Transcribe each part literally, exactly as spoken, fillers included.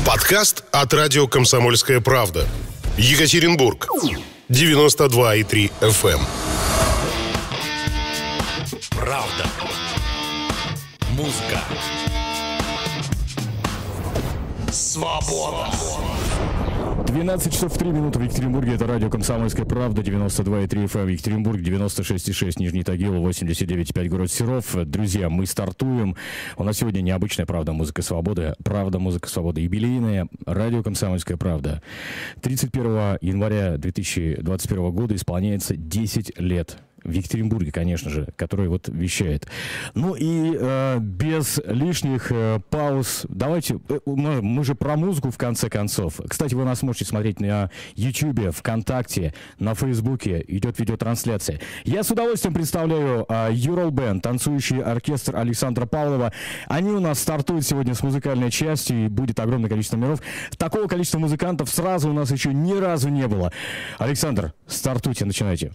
Подкаст от радио «Комсомольская правда». Екатеринбург. девяносто два и три эф эм. Правда. Музыка. Свобода. двенадцать часов три минуты в Екатеринбурге. Это радио «Комсомольская правда», девяносто два и три эф эм. Екатеринбург, девяносто шесть и шесть Нижний Тагил, восемьдесят девять и пять город Серов. Друзья, мы стартуем. У нас сегодня необычная правда, музыка свободы. Правда, музыка свободы. Юбилейная. Радио «Комсомольская правда». тридцать первого января две тысячи двадцать первого года исполняется десять лет. В Екатеринбурге, конечно же, который вот вещает. Ну и э, без лишних э, пауз, давайте, э, мы, мы же про музыку в конце концов. Кстати, вы нас можете смотреть на Ютубе, ВКонтакте, на Фейсбуке, идет видеотрансляция. Я с удовольствием представляю э, Ural Band, танцующий оркестр Александра Павлова. Они у нас стартуют сегодня с музыкальной частью, и будет огромное количество номеров. Такого количества музыкантов сразу у нас еще ни разу не было. Александр, стартуйте, начинайте.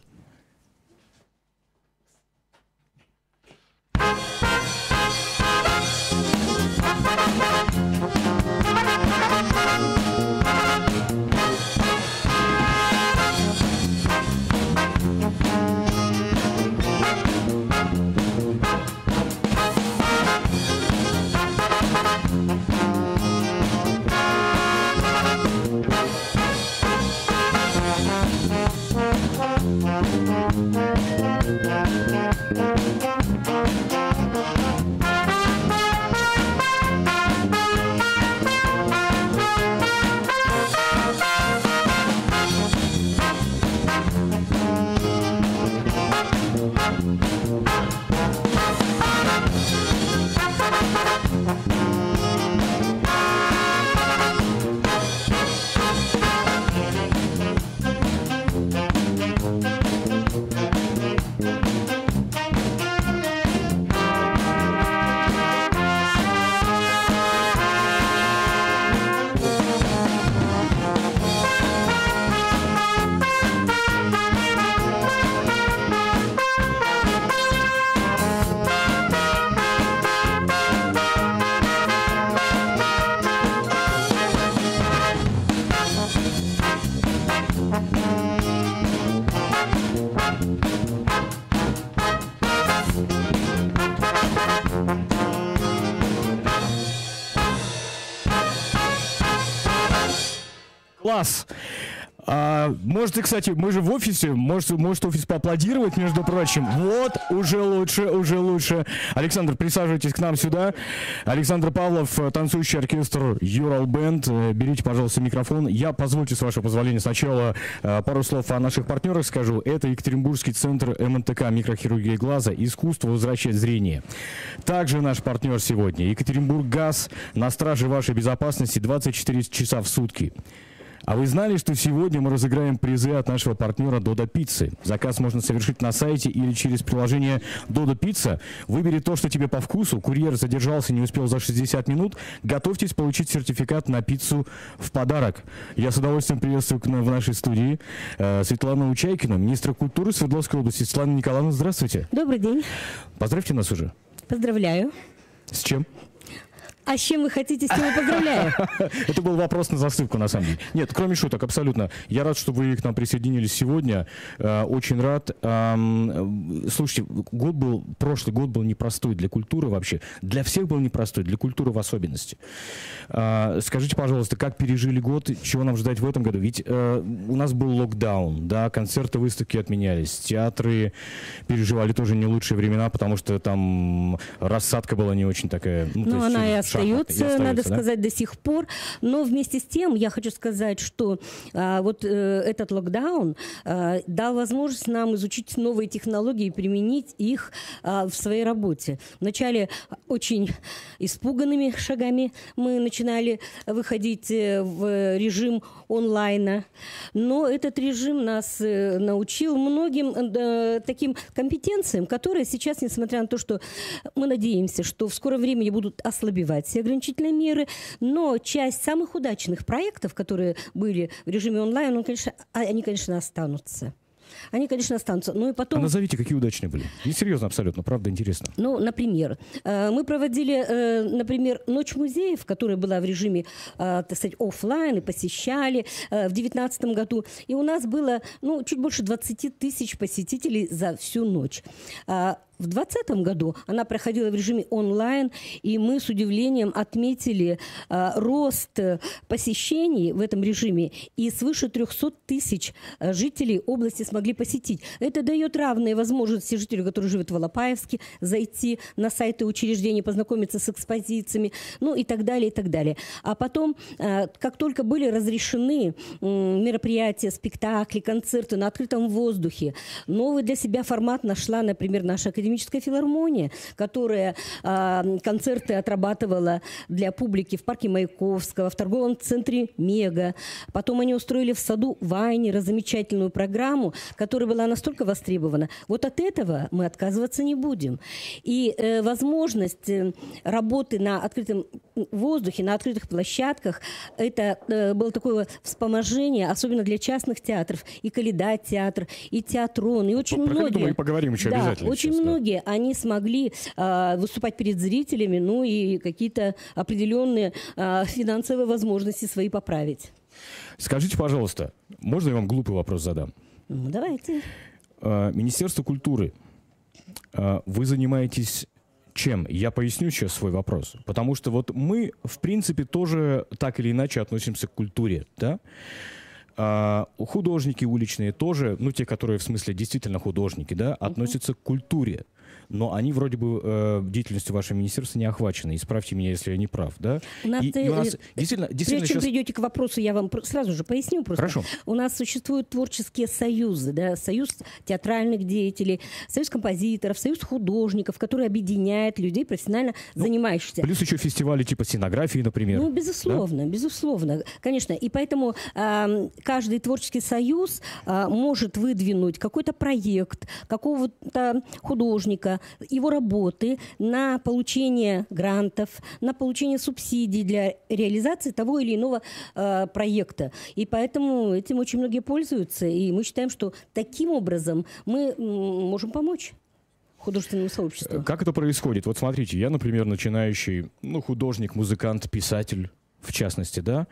Класс! А, можете, кстати, мы же в офисе, может, может офис поаплодировать, между прочим. Вот, уже лучше, уже лучше. Александр, присаживайтесь к нам сюда. Александр Павлов, танцующий оркестр Ural Band. Берите, пожалуйста, микрофон. Я, позвольте, с вашего позволения, сначала пару слов о наших партнерах скажу. Это Екатеринбургский центр эм эн тэ ка «Микрохирургия глаза. Искусство возвращать зрение». Также наш партнер сегодня Екатеринбурггаз, на страже вашей безопасности двадцать четыре часа в сутки. А вы знали, что сегодня мы разыграем призы от нашего партнера Додо Пиццы? Заказ можно совершить на сайте или через приложение Додо Пицца. Выбери то, что тебе по вкусу. Курьер задержался, не успел за шестьдесят минут. Готовьтесь получить сертификат на пиццу в подарок. Я с удовольствием приветствую в нашей студии э, Светлану Учайкину, министра культуры Свердловской области. Светлана Николаевна, здравствуйте. Добрый день. Поздравьте нас уже. Поздравляю. С чем? А с чем вы хотите, с тем и поздравляю? Это был вопрос на засыпку, на самом деле. Нет, кроме шуток, абсолютно. Я рад, что вы к нам присоединились сегодня. Очень рад. Слушайте, год был, прошлый год был непростой для культуры вообще. Для всех был непростой, для культуры в особенности. Скажите, пожалуйста, как пережили год, чего нам ждать в этом году? Ведь у нас был локдаун, да, концерты, выставки отменялись, театры переживали тоже не лучшие времена, потому что там рассадка была не очень такая. Ну, ну она и остается, и остается, надо да? сказать, до сих пор. Но вместе с тем я хочу сказать, что а, вот э, этот локдаун а, дал возможность нам изучить новые технологии и применить их а, в своей работе. Вначале очень испуганными шагами мы начинали выходить в режим онлайна, но этот режим нас э, научил многим э, таким компетенциям, которые сейчас, несмотря на то, что мы надеемся, что в скором времени будут ослабевать все ограничительные меры, но часть самых удачных проектов, которые были в режиме онлайн, он, конечно, они, конечно, останутся. они, конечно, останутся. Ну и потом... А назовите, какие удачные были. Несерьезно абсолютно, правда, интересно. Ну, например, мы проводили, например, Ночь музеев, которая была в режиме, так сказать, офлайн, и посещали в девятнадцатом году. И у нас было, ну, чуть больше двадцати тысяч посетителей за всю ночь. В двадцатом году она проходила в режиме онлайн, и мы с удивлением отметили а, рост посещений в этом режиме, и свыше трехсот тысяч жителей области смогли посетить. Это дает равные возможности жителям, которые живут в Алапаевске, зайти на сайты учреждений, познакомиться с экспозициями, ну и так далее, и так далее. А потом, а, как только были разрешены м, мероприятия, спектакли, концерты на открытом воздухе, новый для себя формат нашла, например, наша академия филармония, которая э, концерты отрабатывала для публики в парке Маяковского, в торговом центре «Мега». Потом они устроили в саду Вайнера замечательную программу, которая была настолько востребована. Вот от этого мы отказываться не будем. И э, возможность э, работы на открытом воздухе, на открытых площадках, это э, было такое вспоможение, особенно для частных театров. И Каледа театр, и Театрон, и очень Про многие... мы поговорим еще да, обязательно. Очень сейчас, многие, да. они смогли э, выступать перед зрителями, ну и какие-то определенные э, финансовые возможности свои поправить. Скажите, пожалуйста, можно я вам глупый вопрос задам? Ну, давайте. Министерство культуры, вы занимаетесь чем? Я поясню сейчас свой вопрос. Потому что вот мы, в принципе, тоже так или иначе относимся к культуре, да? А художники уличные тоже, ну, те, которые, в смысле, действительно художники, да, относятся к культуре. Но они вроде бы э, деятельностью вашего министерства не охвачены. Исправьте меня, если я не прав, да? У нас, и, и у нас действительно, действительно прежде чем сейчас... придете к вопросу, я вам сразу же поясню просто. Хорошо. У нас существуют творческие союзы, да, союз театральных деятелей, союз композиторов, союз художников, который объединяет людей, профессионально ну, занимающихся. Плюс еще фестивали типа сценографии, например. Ну, безусловно, да? безусловно, конечно. И поэтому э, каждый творческий союз э, может выдвинуть какой-то проект, какого-то художника, его работы на получение грантов, на получение субсидий для реализации того или иного э, проекта. И поэтому этим очень многие пользуются. И мы считаем, что таким образом мы можем помочь художественному сообществу. Как это происходит? Вот смотрите, я, например, начинающий ну, художник, музыкант, писатель, в частности, да,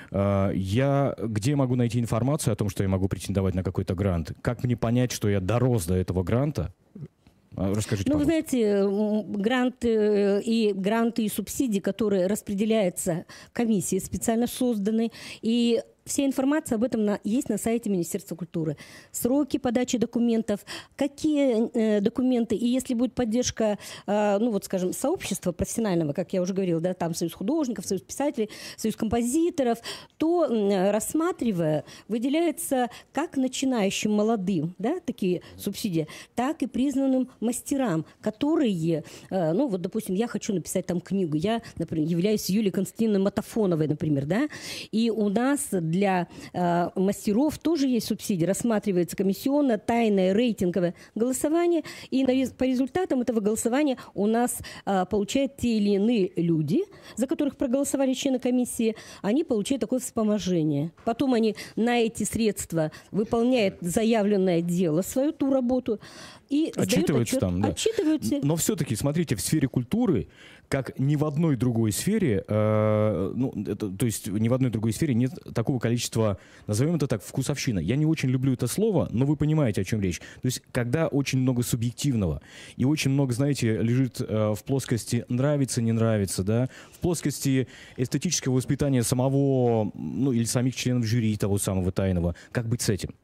я где могу найти информацию о том, что я могу претендовать на какой-то грант? Как мне понять, что я дорос до этого гранта? Расскажите, ну, вы пожалуйста. знаете, гранты и гранты и субсидии, которые распределяются комиссией, специально созданы, и вся информация об этом на, есть на сайте Министерства культуры. Сроки подачи документов, какие э, документы, и если будет поддержка, э, ну вот, скажем, сообщества профессионального, как я уже говорила, да, там союз художников, союз писателей, союз композиторов, то, э, рассматривая, выделяется как начинающим молодым, да, такие субсидии, так и признанным мастерам, которые, э, ну вот, допустим, я хочу написать там книгу, я, например, являюсь Юлией Константиновной Матафоновой, например, да, и у нас для Для э, мастеров тоже есть субсидии. Рассматривается комиссионно, тайное, рейтинговое голосование. И на, по результатам этого голосования у нас э, получают те или иные люди, за которых проголосовали члены комиссии, они получают такое вспоможение. Потом они на эти средства выполняют заявленное дело, свою ту работу. И отчитываются отчет, там, да. Отчитываются. Но все-таки, смотрите, в сфере культуры, как ни в одной другой сфере, э, ну, это, то есть ни в одной другой сфере нет такого количества, назовем это так, вкусовщина. Я не очень люблю это слово, но вы понимаете, о чем речь. То есть когда очень много субъективного и очень много, знаете, лежит э, в плоскости нравится, не нравится, да, в плоскости эстетического воспитания самого, ну, или самих членов жюри того самого тайного. Как быть с этим?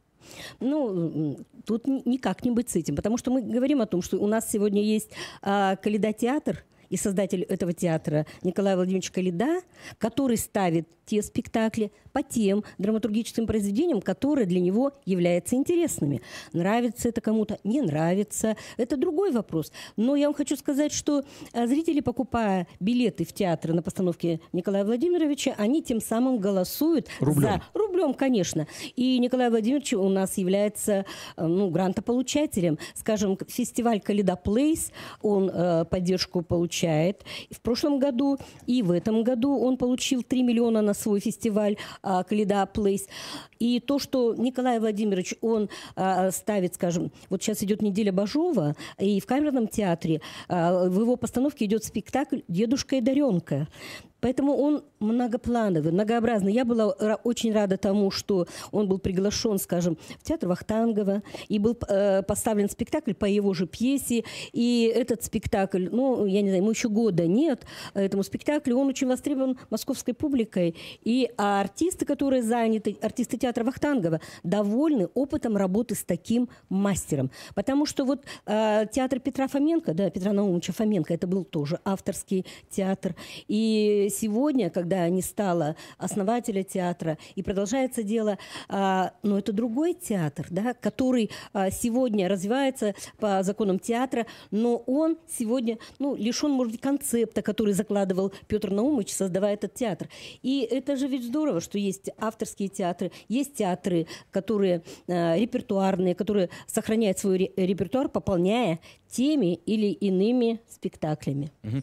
Ну, тут никак не быть с этим, потому что мы говорим о том, что у нас сегодня есть а, Каледа театр, и создатель этого театра Николай Владимирович Каледа, который ставит те спектакли по тем драматургическим произведениям, которые для него являются интересными. Нравится это кому-то, не нравится. Это другой вопрос. Но я вам хочу сказать, что зрители, покупая билеты в театр на постановке Николая Владимировича, они тем самым голосуют рублем. за рублем. рублем, конечно. И Николай Владимирович у нас является ну, грантополучателем. Скажем, фестиваль «Калейда Плейс», он э, поддержку получает в прошлом году, и в этом году он получил три миллиона на свой фестиваль э, «Калейда Плейс». И то, что Николай Владимирович, он э, ставит, скажем, вот сейчас идет неделя Бажова, и в камерном театре э, в его постановке идет спектакль «Дедушка и Даренка». Поэтому он многоплановый, многообразный. Я была очень рада тому, что он был приглашен, скажем, в театр Вахтангова, и был э, поставлен спектакль по его же пьесе. И этот спектакль, ну, я не знаю, ему еще года нет, этому спектаклю, он очень востребован московской публикой. И артисты, которые заняты, артисты театра Вахтангова, довольны опытом работы с таким мастером. Потому что вот э, театр Петра Фоменко, да, Петра Наумовича Фоменко, это был тоже авторский театр. И сегодня, когда не стало основателя театра и продолжается дело, а, но это другой театр, да, который а, сегодня развивается по законам театра, но он сегодня ну, лишен, может быть, концепта, который закладывал Петр Наумович, создавая этот театр. И это же ведь здорово, что есть авторские театры, есть театры, которые а, репертуарные, которые сохраняют свой ре- репертуар, пополняя теми или иными спектаклями. Угу.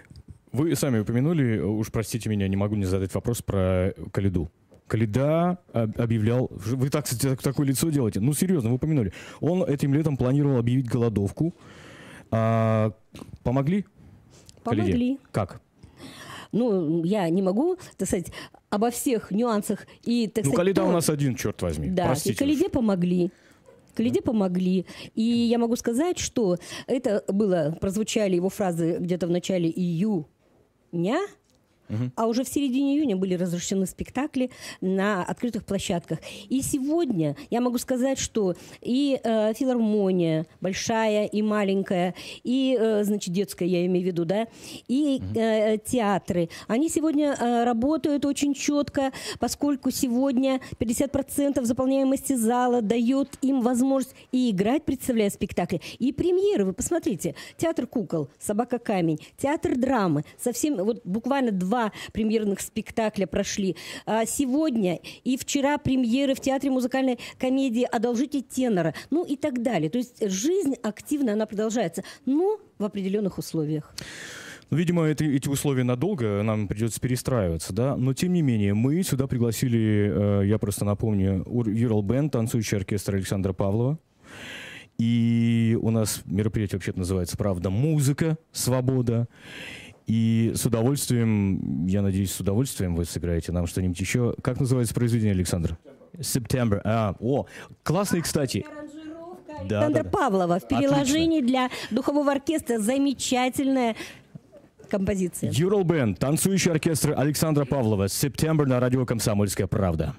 Вы сами упомянули, уж простите меня, не могу не задать вопрос про Калейду. Калейда объявлял... Вы так, кстати, такое лицо делаете? Ну, серьезно, вы упомянули. Он этим летом планировал объявить голодовку. А, помогли? Помогли. Калейде? Как? Ну, я не могу, так сказать, обо всех нюансах и, так ну, сказать... Калейда то... у нас один, черт возьми. Да, простите. И Калейде помогли. Калейде помогли. И я могу сказать, что это было... Прозвучали его фразы где-то в начале июня, Uh-huh. А уже в середине июня были разрешены спектакли на открытых площадках. И сегодня я могу сказать, что и э, филармония, большая и маленькая, и, э, значит, детская, я имею в виду, да, и э, театры, они сегодня э, работают очень четко, поскольку сегодня пятьдесят процентов заполняемости зала дает им возможность и играть, представляя спектакли, и премьеры. Вы посмотрите, театр кукол, «Собака-камень», театр драмы, совсем вот буквально два премьерных спектакля прошли. А сегодня и вчера премьеры в театре музыкальной комедии «Одолжите тенора», ну и так далее. То есть жизнь активно, она продолжается, но в определенных условиях. Ну, видимо, это, эти условия надолго, нам придется перестраиваться, да, но тем не менее мы сюда пригласили, э, я просто напомню, Ural Band, танцующий оркестр Александра Павлова. И у нас мероприятие вообще-то называется «Правда, музыка, свобода». И с удовольствием, я надеюсь, с удовольствием вы сыграете нам что-нибудь еще. Как называется произведение, Александр? September. А, о, классный, кстати. Да, Александра да, да. Павлова в переложении Отлично. Для духового оркестра. Замечательная композиция. Ural Band, танцующий оркестр Александра Павлова. September на радио «Комсомольская правда».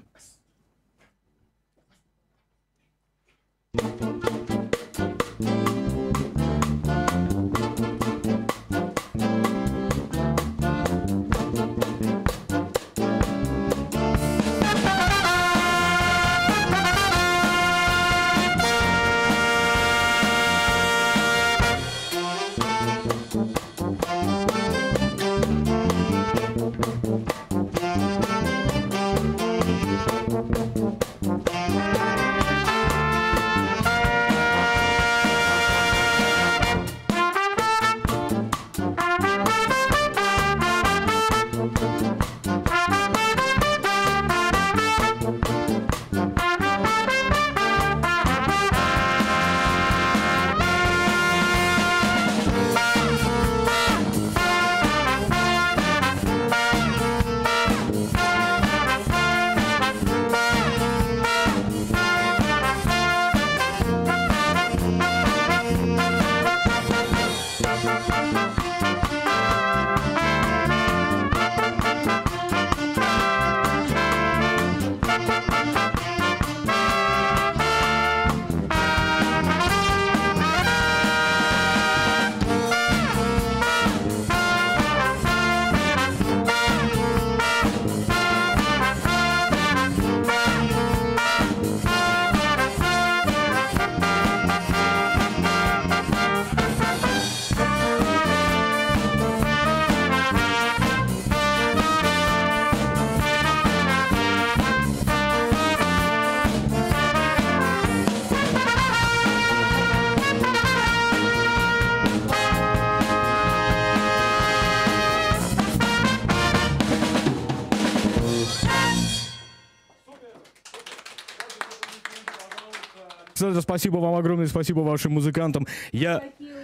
Александр, спасибо вам огромное, спасибо вашим музыкантам. Я...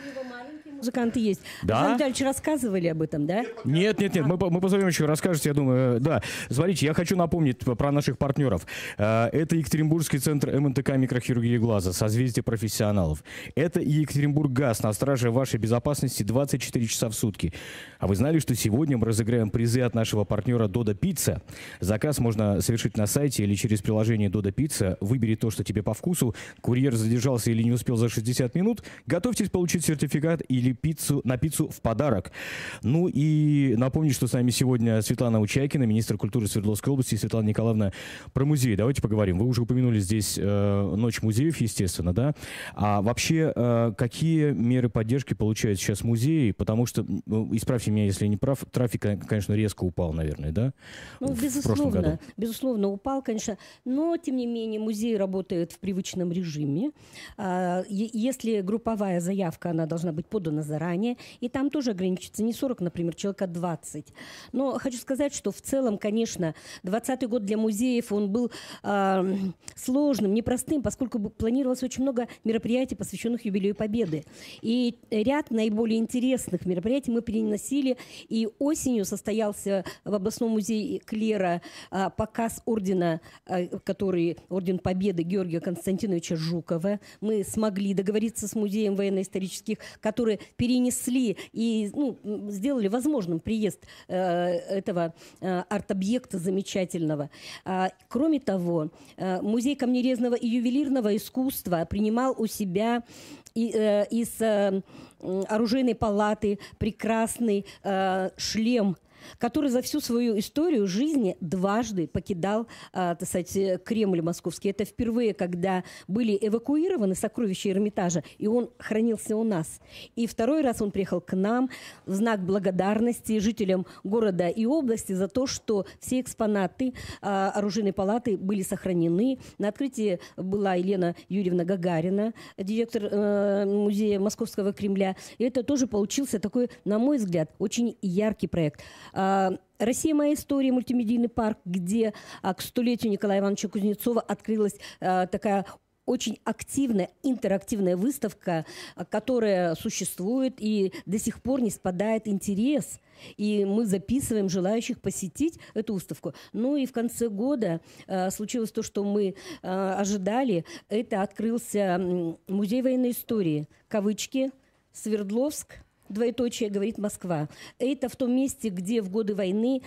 Музыканты есть. Да? Александр Витальевич, рассказывали об этом, да? Нет, нет, нет, мы, мы позовем еще, расскажете, я думаю. Да, смотрите, я хочу напомнить про наших партнеров. Это Екатеринбургский центр эм эн тэ ка микрохирургии глаза, созвездие профессионалов. Это Екатеринбурггаз, на страже вашей безопасности двадцать четыре часа в сутки. А вы знали, что сегодня мы разыграем призы от нашего партнера Додо Пицца? Заказ можно совершить на сайте или через приложение Додо Пицца. Выбери то, что тебе по вкусу. Курьер задержался или не успел за шестьдесят минут. Готовьтесь получить сертификат или пиццу, на пиццу в подарок. Ну и напомню, что с нами сегодня Светлана Учайкина, министр культуры Свердловской области. Светлана Николаевна, про музей давайте поговорим. Вы уже упомянули здесь э, Ночь музеев, естественно, да? А вообще, э, какие меры поддержки получают сейчас музеи? Потому что, ну, исправьте меня, если я не прав, трафик, конечно, резко упал, наверное, да? Ну, в безусловно, безусловно, упал, конечно. Но, тем не менее, музей работает в привычном режиме. А, если групповая заявка, она должна быть подана заранее, и там тоже ограничится не сорок, например, человек, а двадцать. Но хочу сказать, что в целом, конечно, двадцатый год для музеев, он был э, сложным, непростым, поскольку планировалось очень много мероприятий, посвященных юбилею Победы. И ряд наиболее интересных мероприятий мы переносили, и осенью состоялся в областном музее Клера э, показ ордена, э, который, орден Победы Георгия Константиновича Жукова. Мы смогли договориться с музеем военно-исторических, которые перенесли и ну, сделали возможным приезд э, этого э, арт-объекта замечательного. А, кроме того, э, музей камнерезного и ювелирного искусства принимал у себя и, э, из э, оружейной палаты прекрасный э, шлем, который за всю свою историю жизни дважды покидал, а, так сказать, Кремль московский. Это впервые, когда были эвакуированы сокровища Эрмитажа, и он хранился у нас. И второй раз он приехал к нам в знак благодарности жителям города и области за то, что все экспонаты а, оружейной палаты были сохранены. На открытии была Елена Юрьевна Гагарина, директор э, музея Московского Кремля. И это тоже получился такой, на мой взгляд, очень яркий проект. «Россия. Моя история», мультимедийный парк, где а, к столетию Николая Ивановича Кузнецова открылась а, такая очень активная, интерактивная выставка, которая существует и до сих пор не спадает интерес. И мы записываем желающих посетить эту выставку. Ну и в конце года э, случилось то, что мы э, ожидали. Это открылся музей военной истории. Кавычки, Свердловск, двоеточие, говорит Москва. Это в том месте, где в годы войны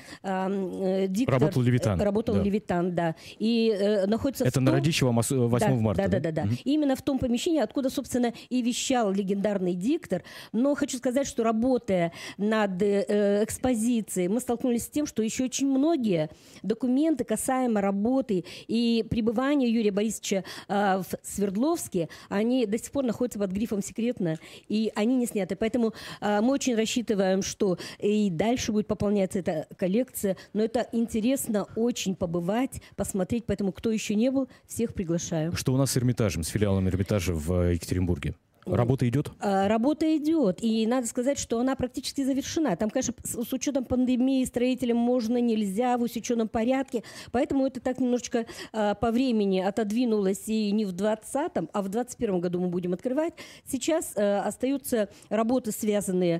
э, диктор... Работал Левитан. Работал да. Левитан, да. И э, находится Это в на том... Радищева восьмого да, марта. Да, да, да. да. Угу. Именно в том помещении, откуда, собственно, и вещал легендарный диктор. Но хочу сказать, что работая над э, экспозицией, мы столкнулись с тем, что еще очень многие документы касаемо работы и пребывания Юрия Борисовича э, в Свердловске, они до сих пор находятся под грифом «секретно», и они не сняты. Поэтому мы очень рассчитываем, что и дальше будет пополняться эта коллекция, но это интересно очень побывать, посмотреть, поэтому кто еще не был, всех приглашаю. Что у нас с Эрмитажем, с филиалом Эрмитажа в Екатеринбурге? Работа идет? Работа идет, и надо сказать, что она практически завершена. Там, конечно, с учетом пандемии строителям можно, нельзя в усеченном порядке, поэтому это так немножечко по времени отодвинулось и не в двадцатом, а в двадцать первом году мы будем открывать. Сейчас остаются работы, связанные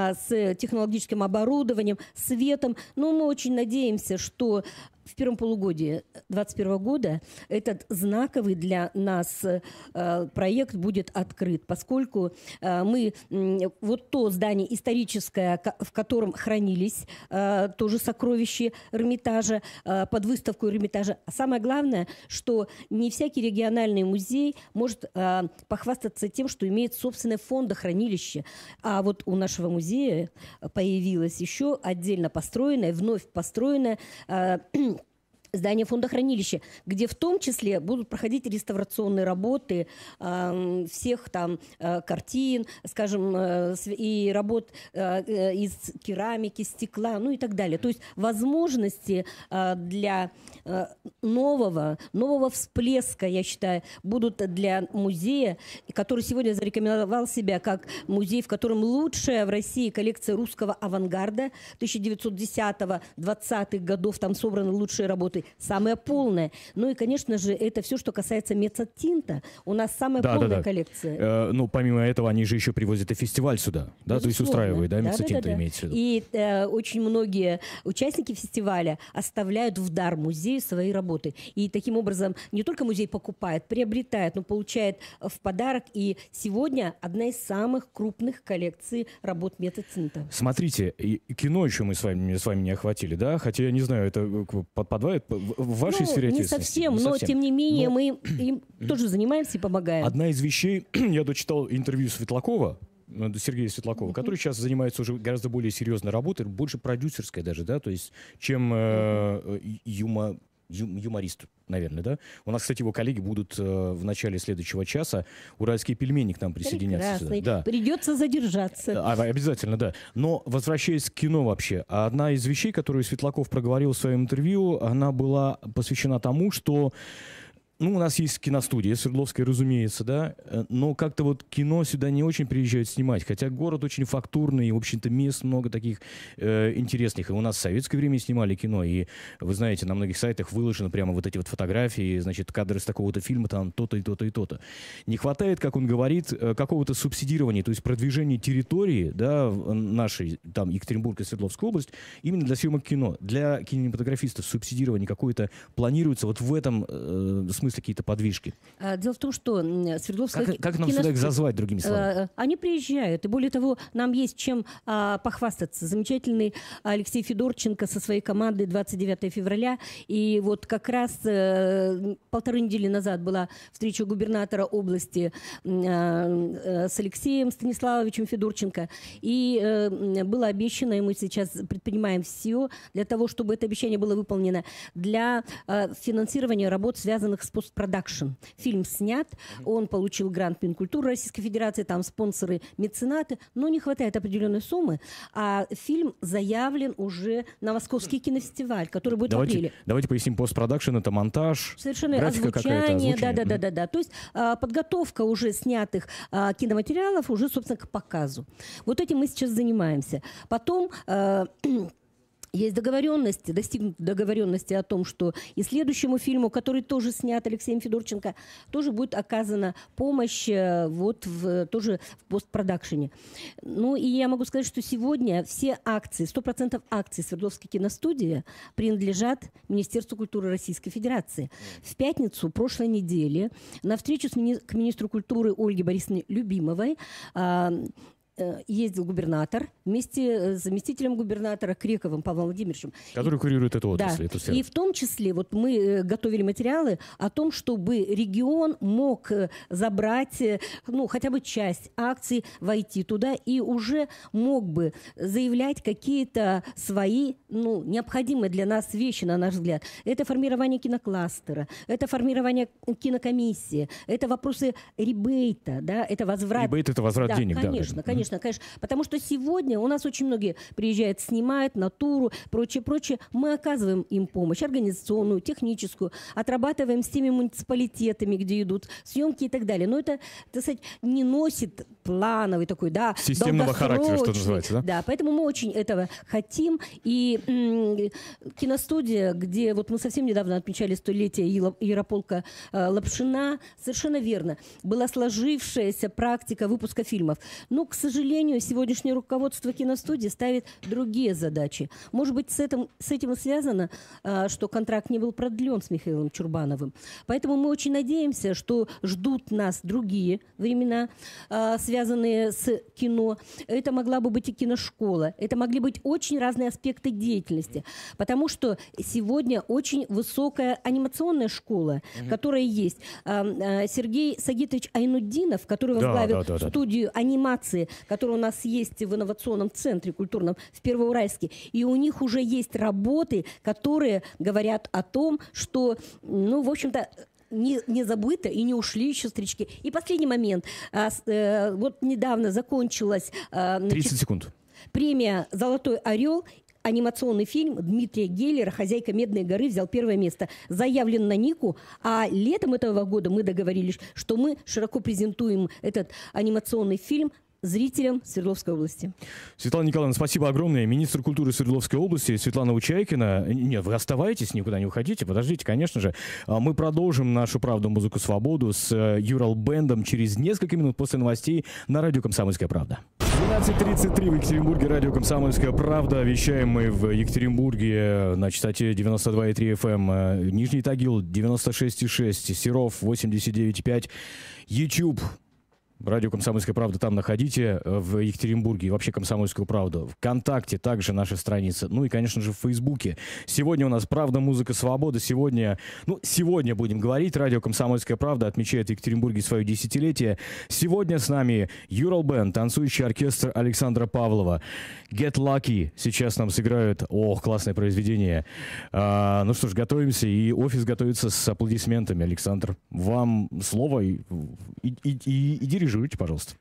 с технологическим оборудованием, светом, но мы очень надеемся, что в первом полугодии двадцать первого года этот знаковый для нас э, проект будет открыт, поскольку э, мы э, вот то здание историческое, в котором хранились э, тоже сокровища Эрмитажа, э, под выставку Эрмитажа. А самое главное, что не всякий региональный музей может э, похвастаться тем, что имеет собственное фондохранилище. А вот у нашего музея появилось еще отдельно построенное, вновь построенное э, здание фондохранилища, где в том числе будут проходить реставрационные работы э, всех там э, картин, скажем, э, и работ э, из керамики, стекла, ну и так далее. То есть возможности э, для э, нового, нового всплеска, я считаю, будут для музея, который сегодня зарекомендовал себя как музей, в котором лучшая в России коллекция русского авангарда тысяча девятьсот десятого — двадцатых годов, там собраны лучшие работы. коллекции самая полная. Ну и, конечно же, это все, что касается меццатинта. У нас самая да, полная да, да. коллекция. Э, ну, помимо этого, они же еще привозят и фестиваль сюда, да, то есть устраивают, да, меццатинта, да, да, да, имеется в виду. И э, очень многие участники фестиваля оставляют в дар музею свои работы. И таким образом не только музей покупает, приобретает, но получает в подарок. И сегодня одна из самых крупных коллекций работ меццатинта. Смотрите, и кино еще мы с вами, с вами не охватили, да? Хотя я не знаю, это подпадает в вашей ну, сфере не ответственности? совсем, не но совсем. тем не менее но... мы им тоже занимаемся и помогаем. Одна из вещей, я дочитал интервью Светлакова, Сергея Светлакова, uh-huh. который сейчас занимается уже гораздо более серьезной работой, больше продюсерской даже, да, то есть чем э, юма, ю, юморист, наверное, да. У нас, кстати, его коллеги будут э, в начале следующего часа уральские пельмени к нам присоединяться. Да. Придется задержаться. А, обязательно, да. Но возвращаясь к кино вообще, одна из вещей, которую Светлаков проговорил в своем интервью, она была посвящена тому, что ну, у нас есть киностудия, Свердловская, разумеется, да, но как-то вот кино сюда не очень приезжают снимать, хотя город очень фактурный, и, в общем-то, мест много таких э, интересных. И у нас в советское время снимали кино, и, вы знаете, на многих сайтах выложены прямо вот эти вот фотографии, значит, кадры с такого-то фильма, там, то-то и то-то и то-то. Не хватает, как он говорит, какого-то субсидирования, то есть продвижения территории, да, нашей, там, Екатеринбург и Свердловская область, именно для съемок кино. Для кинематографистов субсидирование какое-то планируется вот в этом э, смысле какие-то подвижки? Дело в том, что Свердловская... Как, как нам кино... сюда их зазвать, другими словами? Они приезжают, и более того, нам есть чем а, похвастаться. Замечательный Алексей Федорченко со своей командой двадцать девятого февраля, и вот как раз а, полторы недели назад была встреча губернатора области а, с Алексеем Станиславовичем Федорченко, и а, было обещано, и мы сейчас предпринимаем все для того, чтобы это обещание было выполнено, для а, финансирования работ, связанных с постпродакшн. Фильм снят, он получил грант Минкультуры Российской Федерации, там спонсоры, меценаты, но не хватает определенной суммы, а фильм заявлен уже на Московский кинофестиваль, который будет давайте, в апреле. Давайте поясним, постпродакшн — это монтаж, совершенно графика озвучание, да-да-да-да. То есть а, подготовка уже снятых а, киноматериалов уже, собственно, к показу. Вот этим мы сейчас занимаемся. Потом... А, есть договоренности, достигнуты договоренности о том, что и следующему фильму, который тоже снят Алексеем Федорченко, тоже будет оказана помощь вот в, тоже в постпродакшене. Ну и я могу сказать, что сегодня все акции, сто процентов акций Свердловской киностудии принадлежат Министерству культуры Российской Федерации. В пятницу прошлой недели на встречу с мини- к министру культуры Ольге Борисовне Любимовой а, ездил губернатор вместе с заместителем губернатора Крековым Павлом Владимировичем. Который курирует эту отрасль. Да. Эту и в том числе вот мы готовили материалы о том, чтобы регион мог забрать ну, хотя бы часть акций, войти туда и уже мог бы заявлять какие-то свои ну, необходимые для нас вещи, на наш взгляд. Это формирование кинокластера, это формирование кинокомиссии, это вопросы ребейта, да, это возврат. Ребейт — это возврат да, денег. Конечно, да, конечно. Конечно, конечно. Потому что сегодня у нас очень многие приезжают, снимают натуру, прочее, прочее. Мы оказываем им помощь организационную, техническую, отрабатываем с теми муниципалитетами, где идут съемки и так далее. Но это, так сказать, не носит плановый такой, да, системного характера, что называется, да? Да, поэтому мы очень этого хотим. И м- киностудия, где вот мы совсем недавно отмечали столетие Ярополка э, Лапшина, совершенно верно, была сложившаяся практика выпуска фильмов. Но, к сожалению, сегодняшнее руководство киностудии ставит другие задачи. Может быть, с этим, с этим и связано, э, что контракт не был продлен с Михаилом Чурбановым. Поэтому мы очень надеемся, что ждут нас другие времена, э, связанные с кино. Это могла бы быть и киношкола. Это могли быть очень разные аспекты деятельности. Потому что сегодня очень высокая анимационная школа, mm-hmm. которая есть. Сергей Сагитович Айнуддинов, который возглавил да, да, да, студию да. анимации, которая у нас есть в инновационном центре культурном в Первоуральске. И у них уже есть работы, которые говорят о том, что, ну, в общем-то, Не, не забыто и не ушли еще стрички. И последний момент. А, э, вот недавно закончилась а, значит, тридцать секунд. Премия «Золотой орел». Анимационный фильм Дмитрия Геллера «Хозяйка Медной горы» взял первое место. Заявлен на Нику. А летом этого года мы договорились, что мы широко презентуем этот анимационный фильм зрителям Свердловской области. Светлана Николаевна, спасибо огромное. Министр культуры Свердловской области Светлана Учайкина. Нет, вы оставайтесь, никуда не уходите. Подождите, конечно же. Мы продолжим нашу «Правду, музыку, свободу» с Юрал Бэндом через несколько минут после новостей на радио «Комсомольская правда». двенадцать тридцать три в Екатеринбурге, радио «Комсомольская правда». Вещаем мы в Екатеринбурге на частоте девяносто два и три эф эм, Нижний Тагил девяносто шесть и шесть, Серов восемьдесят девять и пять, YouTube. Радио «Комсомольская правда» там находите, в Екатеринбурге, и вообще «Комсомольскую правду». ВКонтакте также наша страница, ну и, конечно же, в Фейсбуке. Сегодня у нас «Правда, музыка, свобода». Сегодня, ну, сегодня будем говорить. Радио «Комсомольская правда» отмечает в Екатеринбурге свое десятилетие. Сегодня с нами Юрал Бэнд, танцующий оркестр Александра Павлова. Get Lucky сейчас нам сыграют. Ох, классное произведение. А, ну что ж, готовимся, и офис готовится с аплодисментами. Александр, вам слово, и, и, и, и, и дирижируйте. Жуйте, пожалуйста.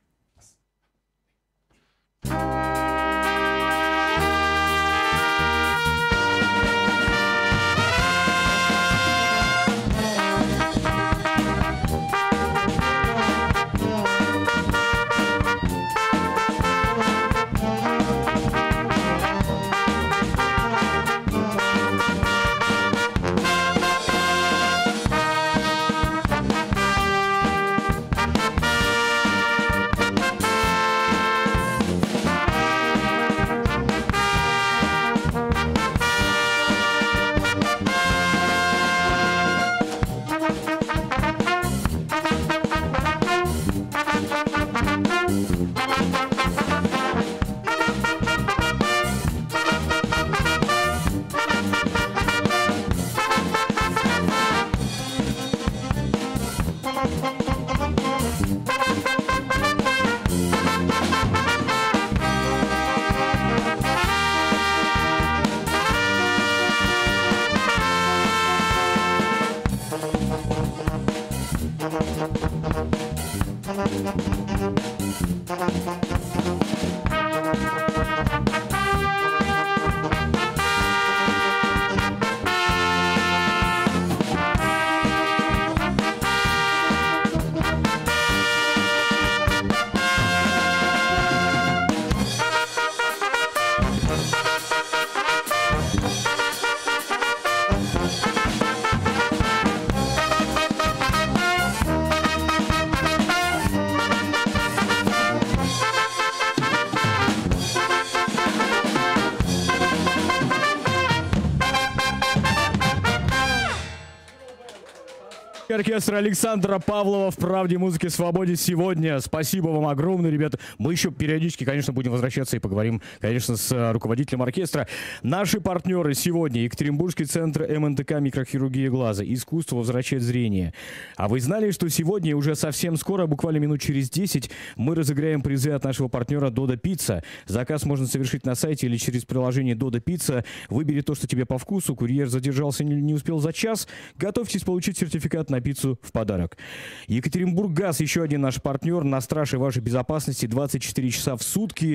Оркестр Александра Павлова в «Правде, музыке, свободе» сегодня. Спасибо вам огромное, ребята. Мы еще периодически, конечно, будем возвращаться и поговорим, конечно, с руководителем оркестра. Наши партнеры сегодня: Екатеринбургский центр эм эн тэ ка «Микрохирургия глаза». Искусство возвращает зрение. А вы знали, что сегодня, уже совсем скоро, буквально минут через десять, мы разыграем призы от нашего партнера Додо Пицца. Заказ можно совершить на сайте или через приложение Додо Пицца. Выбери то, что тебе по вкусу. Курьер задержался, не успел за час. Готовьтесь получить сертификат на пиццу в подарок. Екатеринбурггаз, еще один наш партнер, на страже вашей безопасности двадцать четыре часа в сутки.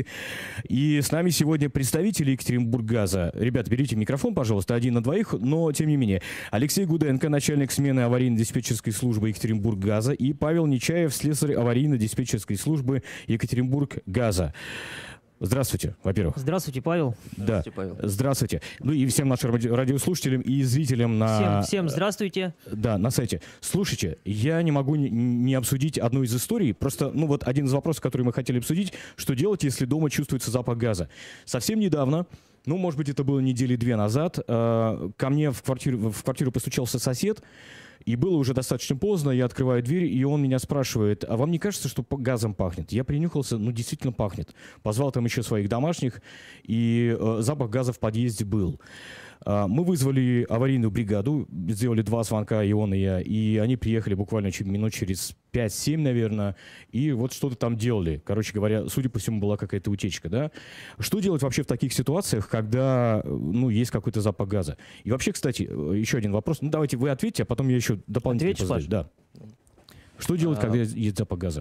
И с нами сегодня представители Екатеринбурггаза. Ребята, берите микрофон, пожалуйста, один на двоих, но тем не менее. Алексей Гуденко, начальник смены аварийно-диспетчерской службы Екатеринбурггаза, и Павел Нечаев, слесарь аварийно-диспетчерской службы Екатеринбурггаза. Здравствуйте, во-первых. Здравствуйте, Павел. Здравствуйте, да. Павел. Здравствуйте. Ну и всем нашим ради- радиослушателям и зрителям на... Всем, всем здравствуйте. Да, на сайте. Слушайте, я не могу не, не обсудить одну из историй. Просто, ну вот один из вопросов, который мы хотели обсудить: что делать, если дома чувствуется запах газа? Совсем недавно, ну, может быть, это было недели две назад, э, ко мне в квартиру, в квартиру постучался сосед. И было уже достаточно поздно, я открываю дверь, и он меня спрашивает: а вам не кажется, что газом пахнет? Я принюхался, ну действительно пахнет. Позвал там еще своих домашних, и э, запах газа в подъезде был. Э, мы вызвали аварийную бригаду, сделали два звонка, и он, и я, и они приехали буквально минут через пять-семь, наверное, и вот что-то там делали. Короче говоря, судя по всему, была какая-то утечка, да? Что делать вообще в таких ситуациях, когда, ну, есть какой-то запах газа? И вообще, кстати, еще один вопрос. Ну, давайте вы ответьте, а потом я еще дополнительно позадаю. Да. Что делать, а, когда есть запах газа?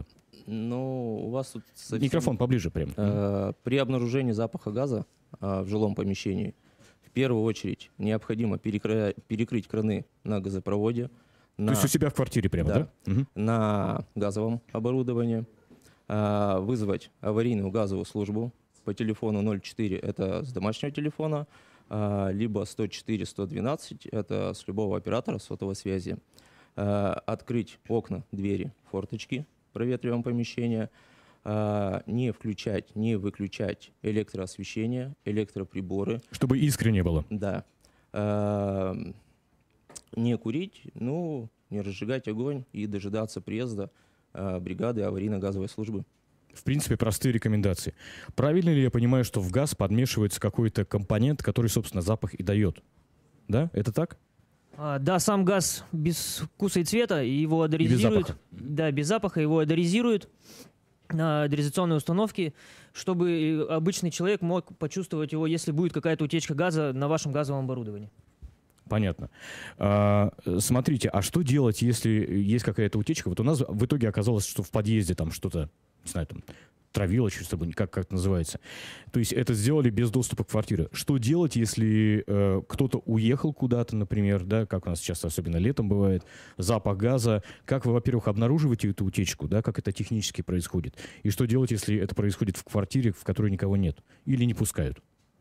Ну, у вас тут... Совсем, микрофон поближе прям. Э, при обнаружении запаха газа э, в жилом помещении в первую очередь необходимо перекры... перекрыть краны на газопроводе. На, То есть у себя в квартире прямо, да? Да. Угу. На газовом оборудовании. э, вызвать аварийную газовую службу по телефону ноль четыре, это с домашнего телефона, э, либо сто четыре сто двенадцать, это с любого оператора сотовой связи. Э, открыть окна, двери, форточки, проветриваем помещение, э, не включать, не выключать электроосвещение, электроприборы. Чтобы искренне было. Да. Э, не курить, ну, не разжигать огонь и дожидаться приезда э, бригады аварийно-газовой службы. В принципе, простые рекомендации. Правильно ли я понимаю, что в газ подмешивается какой-то компонент, который, собственно, запах и дает? Да? Это так? А, да, сам газ без вкуса и цвета, и его одоризируют. И без запаха. Да, без запаха его одоризируют на одоризационной установке, чтобы обычный человек мог почувствовать его, если будет какая-то утечка газа на вашем газовом оборудовании. Понятно. А, смотрите, а что делать, если есть какая-то утечка? Вот у нас в итоге оказалось, что в подъезде там что-то, не знаю, там травилось, что как, как это называется. То есть это сделали без доступа к квартире. Что делать, если э, кто-то уехал куда-то, например, да, как у нас сейчас особенно летом бывает, запах газа. Как вы, во-первых, обнаруживаете эту утечку, да, как это технически происходит? И что делать, если это происходит в квартире, в которой никого нет? Или не пускают?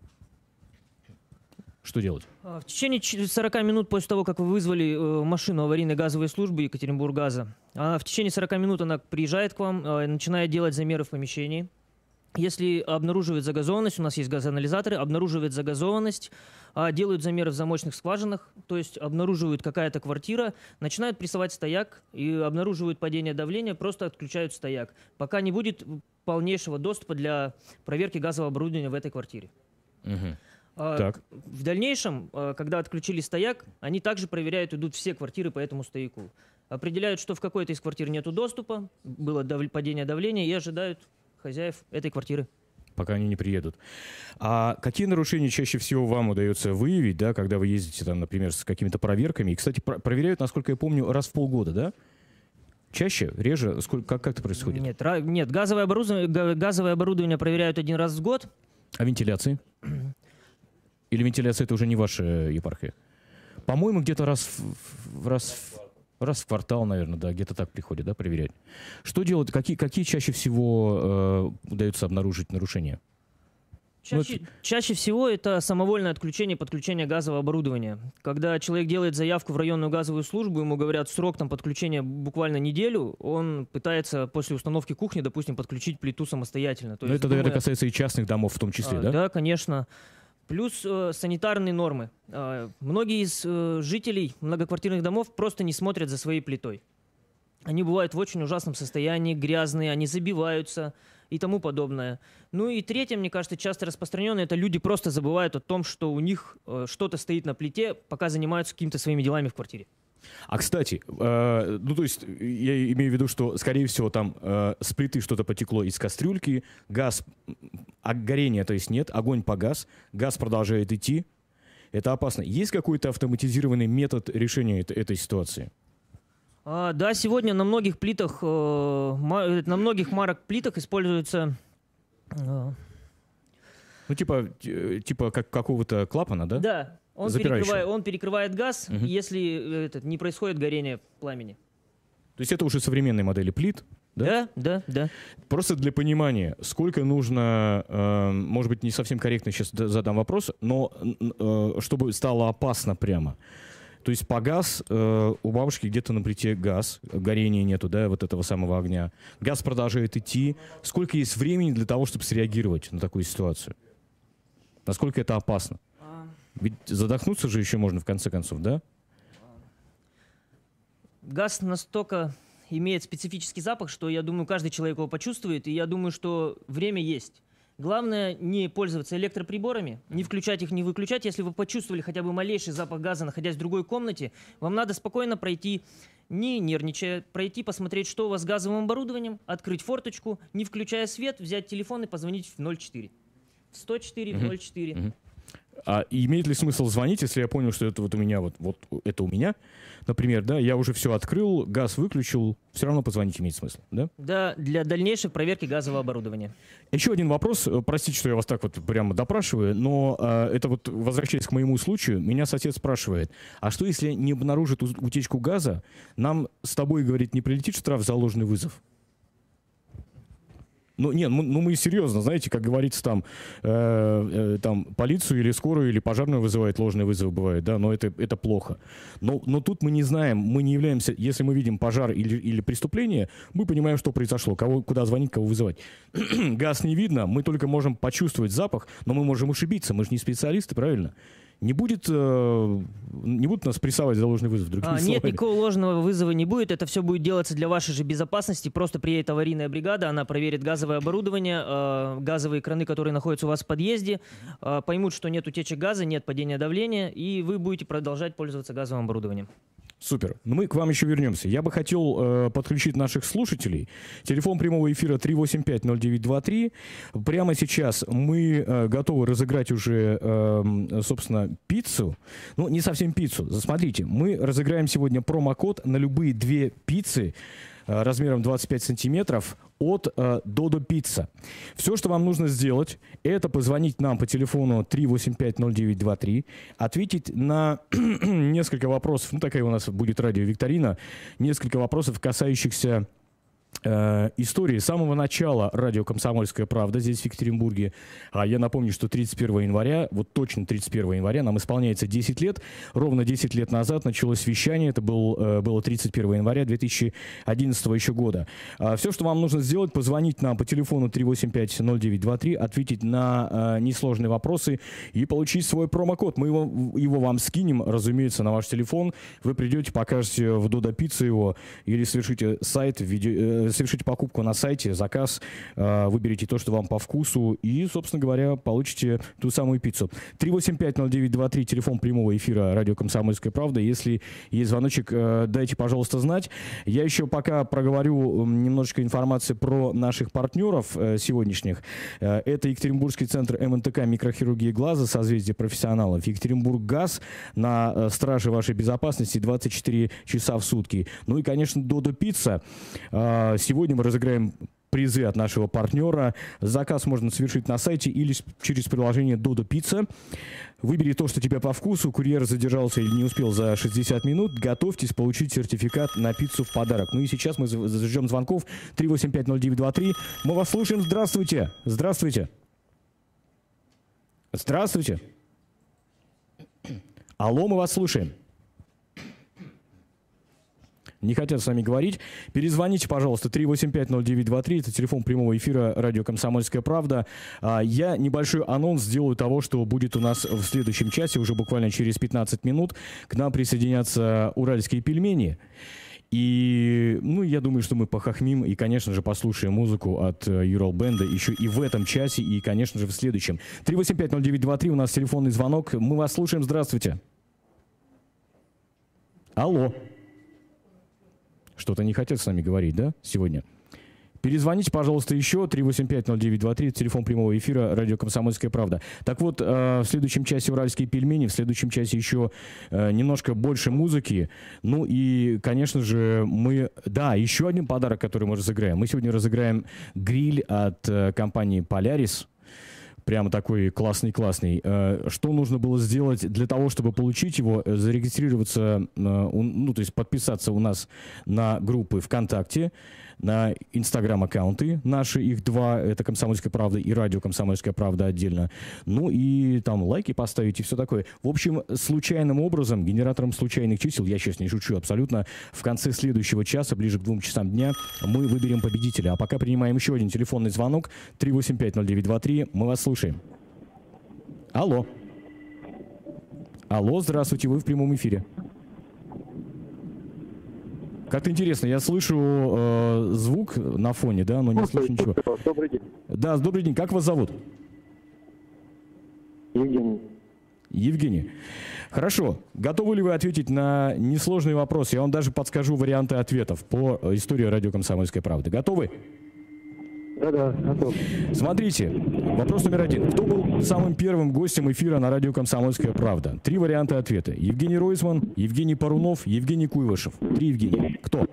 Что делать? В течение сорока минут после того, как вы вызвали э, машину аварийной газовой службы Екатеринбурггаза, а в течение сорока минут она приезжает к вам, э, начинает делать замеры в помещении. Если обнаруживает загазованность, у нас есть газоанализаторы, обнаруживает загазованность, э, делают замеры в замочных скважинах, то есть обнаруживают какая-то квартира, начинают прессовать стояк и обнаруживают падение давления, просто отключают стояк, пока не будет полнейшего доступа для проверки газового оборудования в этой квартире. Угу. Так. В дальнейшем, когда отключили стояк, они также проверяют, идут все квартиры по этому стояку. Определяют, что в какой-то из квартир нету доступа, было дав... падение давления, и ожидают хозяев этой квартиры. Пока они не приедут. А какие нарушения чаще всего вам удается выявить, да, когда вы ездите, там, например, с какими-то проверками? И, кстати, про- проверяют, насколько я помню, раз в полгода, да? Чаще? Реже? Сколько, как, как это происходит? Нет, ра... Нет газовое, оборудование, газовое оборудование проверяют один раз в год. А вентиляции? Или вентиляция — это уже не ваша епархия? По-моему, где-то раз в, раз, в, раз в квартал, наверное, да, где-то так приходят, да, проверять. Что делать? Какие, какие чаще всего э, удается обнаружить нарушения? Чаще, Ну, это... чаще всего это самовольное отключение, подключение газового оборудования. Когда человек делает заявку в районную газовую службу, ему говорят срок там подключения буквально неделю, он пытается после установки кухни, допустим, подключить плиту самостоятельно. То Но есть, это, думая... наверное, касается и частных домов в том числе, а, да? Да, конечно. Плюс э, санитарные нормы. Э, многие из э, жителей многоквартирных домов просто не смотрят за своей плитой. Они бывают в очень ужасном состоянии, грязные, они забиваются и тому подобное. Ну и третье, мне кажется, часто распространенное, это люди просто забывают о том, что у них э, что-то стоит на плите, пока занимаются какими-то своими делами в квартире. А, кстати, э, ну, то есть, я имею в виду, что, скорее всего, там э, с плиты что-то потекло из кастрюльки, газ, а горения, то есть, нет, огонь погас, газ продолжает идти. Это опасно. Есть какой-то автоматизированный метод решения этой, этой ситуации? А, да, сегодня на многих плитах, э, ма- на многих марок плитах используется... Э, Ну, типа, э, типа как какого-то клапана, да? да. Он перекрывает, он перекрывает газ, угу. если это, не происходит горение пламени. То есть это уже современные модели плит, да? Да, да, да. Просто для понимания, сколько нужно, э, может быть, не совсем корректно сейчас задам вопрос, но э, чтобы стало опасно прямо. То есть погас, э, у бабушки где-то на плите газ, горения нету, да, вот этого самого огня. Газ продолжает идти. Сколько есть времени для того, чтобы среагировать на такую ситуацию? Насколько это опасно? Ведь задохнуться же еще можно в конце концов, да? Газ настолько имеет специфический запах, что, я думаю, каждый человек его почувствует, и я думаю, что время есть. Главное не пользоваться электроприборами, не включать их, не выключать. Если вы почувствовали хотя бы малейший запах газа, находясь в другой комнате, вам надо спокойно пройти, не нервничая, пройти, посмотреть, что у вас с газовым оборудованием, открыть форточку, не включая свет, взять телефон и позвонить в ноль четыре. сто четыре, ноль четыре. А имеет ли смысл звонить, если я понял, что это вот у меня, вот, вот это у меня, например, да, я уже все открыл, газ выключил, все равно позвонить имеет смысл, да? Да, для дальнейшей проверки газового оборудования. Еще один вопрос, простите, что я вас так вот прямо допрашиваю, но э, это вот, возвращаясь к моему случаю, меня сосед спрашивает, а что если не обнаружит утечку газа, нам с тобой, говорит, не прилетит штраф за ложный вызов? Ну, не, ну, ну мы серьезно, знаете, как говорится, там, э, э, там полицию или скорую, или пожарную вызывает, ложные вызовы бывают, да, но это, это плохо. Но, но тут мы не знаем, мы не являемся, если мы видим пожар или, или преступление, мы понимаем, что произошло, кого, куда звонить, кого вызывать. Газ не видно, мы только можем почувствовать запах, но мы можем ошибиться, мы же не специалисты, правильно? Не будет, э, не будут нас прессовать за ложный вызов. А, нет, никакого ложного вызова не будет. Это все будет делаться для вашей же безопасности. Просто приедет аварийная бригада, она проверит газовое оборудование, э, газовые краны, которые находятся у вас в подъезде, э, поймут, что нет утечек газа, нет падения давления, и вы будете продолжать пользоваться газовым оборудованием. Супер. Но мы к вам еще вернемся. Я бы хотел э, подключить наших слушателей. Телефон прямого эфира три восемь пять ноль девять два три. Прямо сейчас мы э, готовы разыграть уже, э, собственно, пиццу. Ну, не совсем пиццу. Смотрите, мы разыграем сегодня промокод на любые две пиццы э, размером двадцать пять сантиметров от э, Додо Пицца. Все, что вам нужно сделать, это позвонить нам по телефону три восемь пять ноль девять два три, ответить на несколько вопросов, ну такая у нас будет радиовикторина, несколько вопросов, касающихся э, истории с самого начала радио «Комсомольская правда» здесь, в Екатеринбурге. А я напомню, что тридцать первого января, вот точно тридцать первого января, нам исполняется десять лет. Ровно десять лет назад началось вещание. Это был, э, было тридцать первого января две тысячи одиннадцатого еще года. А все, что вам нужно сделать, позвонить нам по телефону три восемь пять ноль девять два три, ответить на э, несложные вопросы и получить свой промокод. Мы его, его вам скинем, разумеется, на ваш телефон. Вы придете, покажете в Додо Пицце его или совершите сайт, видео, э, совершите покупку на сайте, заказ, э, выберите то, что вам по вкусу и, собственно говоря, получите ту самую пиццу. три восемь пять ноль девять два три, телефон прямого эфира радио «Комсомольская правда». Если есть звоночек, э, дайте, пожалуйста, знать. Я еще пока проговорю немножечко информации про наших партнеров э, сегодняшних. Э, это Екатеринбургский центр эм эн тэ ка микрохирургии глаза, созвездие профессионалов. Екатеринбург-газ на э, страже вашей безопасности двадцать четыре часа в сутки. Ну и, конечно, Додо Пицца. Э, сегодня мы разыграем призы от нашего партнера. Заказ можно совершить на сайте или через приложение Додо Пицца. Выбери то, что тебе по вкусу. Курьер задержался или не успел за шестьдесят минут. Готовьтесь получить сертификат на пиццу в подарок. Ну и сейчас мы заждем звонков. три восемь пять ноль девять два три. Мы вас слушаем. Здравствуйте. Здравствуйте. Здравствуйте. Алло, мы вас слушаем. Не хотят с вами говорить. Перезвоните, пожалуйста, три восемь пять ноль девять два три. Это телефон прямого эфира радио «Комсомольская правда». Я небольшой анонс сделаю того, что будет у нас в следующем часе, уже буквально через пятнадцать минут. К нам присоединятся уральские пельмени. И, ну, я думаю, что мы похохмим и, конечно же, послушаем музыку от Юрал Бенда еще и в этом часе, и, конечно же, в следующем. три восемь пять ноль девять два три, у нас телефонный звонок. Мы вас слушаем. Здравствуйте. Алло. Что-то не хотят с нами говорить, да, сегодня? Перезвоните, пожалуйста, еще. три восемь пять ноль девять два три, телефон прямого эфира, радио «Комсомольская правда». Так вот, э, в следующем часе уральские пельмени, в следующем часе еще э, немножко больше музыки. Ну и, конечно же, мы... Да, еще один подарок, который мы разыграем. Мы сегодня разыграем гриль от э, компании «Полярис». Прямо такой классный-классный. Что нужно было сделать для того, чтобы получить его? Зарегистрироваться, ну, то есть подписаться у нас на группы ВКонтакте, на Инстаграм-аккаунты наши, их два, это «Комсомольская правда» и радио «Комсомольская правда» отдельно. Ну и там лайки поставить и все такое. В общем, случайным образом, генератором случайных чисел, я сейчас не шучу абсолютно, в конце следующего часа, ближе к двум часам дня, мы выберем победителя. А пока принимаем еще один телефонный звонок. три восемь пять ноль девять два три. Мы вас слушаем. Алло. Алло, здравствуйте, вы в прямом эфире. Как-то интересно, я слышу э, звук на фоне, да, но не слышу ничего. Добрый день. Да, добрый день. Как вас зовут? Евгений. Евгений. Хорошо. Готовы ли вы ответить на несложный вопрос? Я вам даже подскажу варианты ответов по истории радио «Комсомольская правда». Готовы? Да-да, готов. Смотрите, вопрос номер один. Кто был самым первым гостем эфира на радио «Комсомольская правда»? Три варианта ответа. Евгений Ройзман, Евгений Парунов, Евгений Куйвашев. Три Евгения. Кто?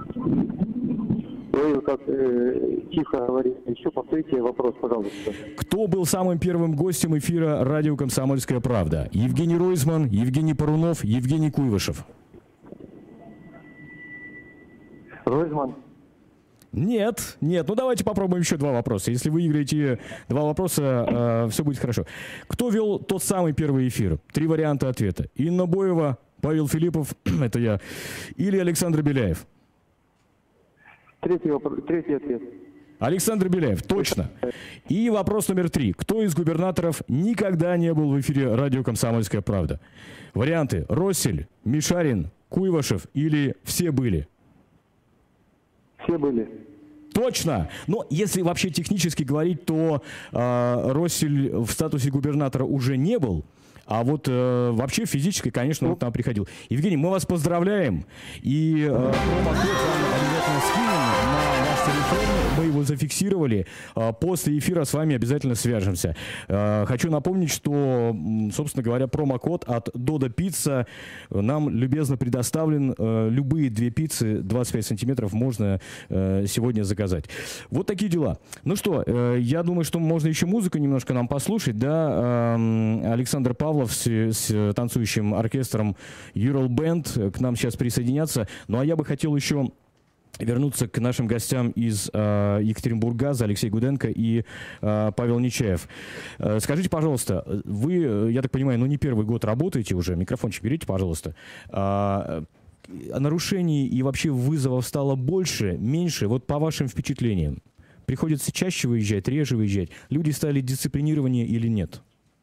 Ой, как э, тихо говорите. Еще повторите вопрос, пожалуйста. Кто был самым первым гостем эфира радио «Комсомольская правда»? Евгений Ройзман, Евгений Парунов, Евгений Куйвашев. Ройзман. Нет, нет. Ну давайте попробуем еще два вопроса. Если вы выиграете два вопроса, э, все будет хорошо. Кто вел тот самый первый эфир? Три варианта ответа. Инна Боева, Павел Филиппов, это я, или Александр Беляев? Третий, вопрос, третий ответ. Александр Беляев, точно. И вопрос номер три. Кто из губернаторов никогда не был в эфире радио «Комсомольская правда»? Варианты: Россель, Мишарин, Куйвашев или все были? Все были. Точно! Но если вообще технически говорить, то э, Россель в статусе губернатора уже не был. А вот э, вообще физически, конечно, он к нам приходил. Евгений, мы вас поздравляем. И э, промокод вам обязательно скинем на ваш телефон. Мы его зафиксировали. Э, после эфира с вами обязательно свяжемся. Э, хочу напомнить, что, собственно говоря, промокод от Додо Пицца нам любезно предоставлен. Э, любые две пиццы двадцать пять сантиметров можно э, сегодня заказать. Вот такие дела. Ну что, э, я думаю, что можно еще музыку немножко нам послушать. Да, э, Александр Павлов С, с танцующим оркестром Ural Band к нам сейчас присоединятся. Ну а я бы хотел еще вернуться к нашим гостям из э, Екатеринбурггаза, Алексей Гуденко и э, Павел Нечаев. Э, скажите, пожалуйста, вы, я так понимаю, ну не первый год работаете уже, микрофончик берите, пожалуйста. Э, нарушений и вообще вызовов стало больше, меньше? Вот по вашим впечатлениям. Приходится чаще выезжать, реже выезжать? Люди стали дисциплинированнее или нет?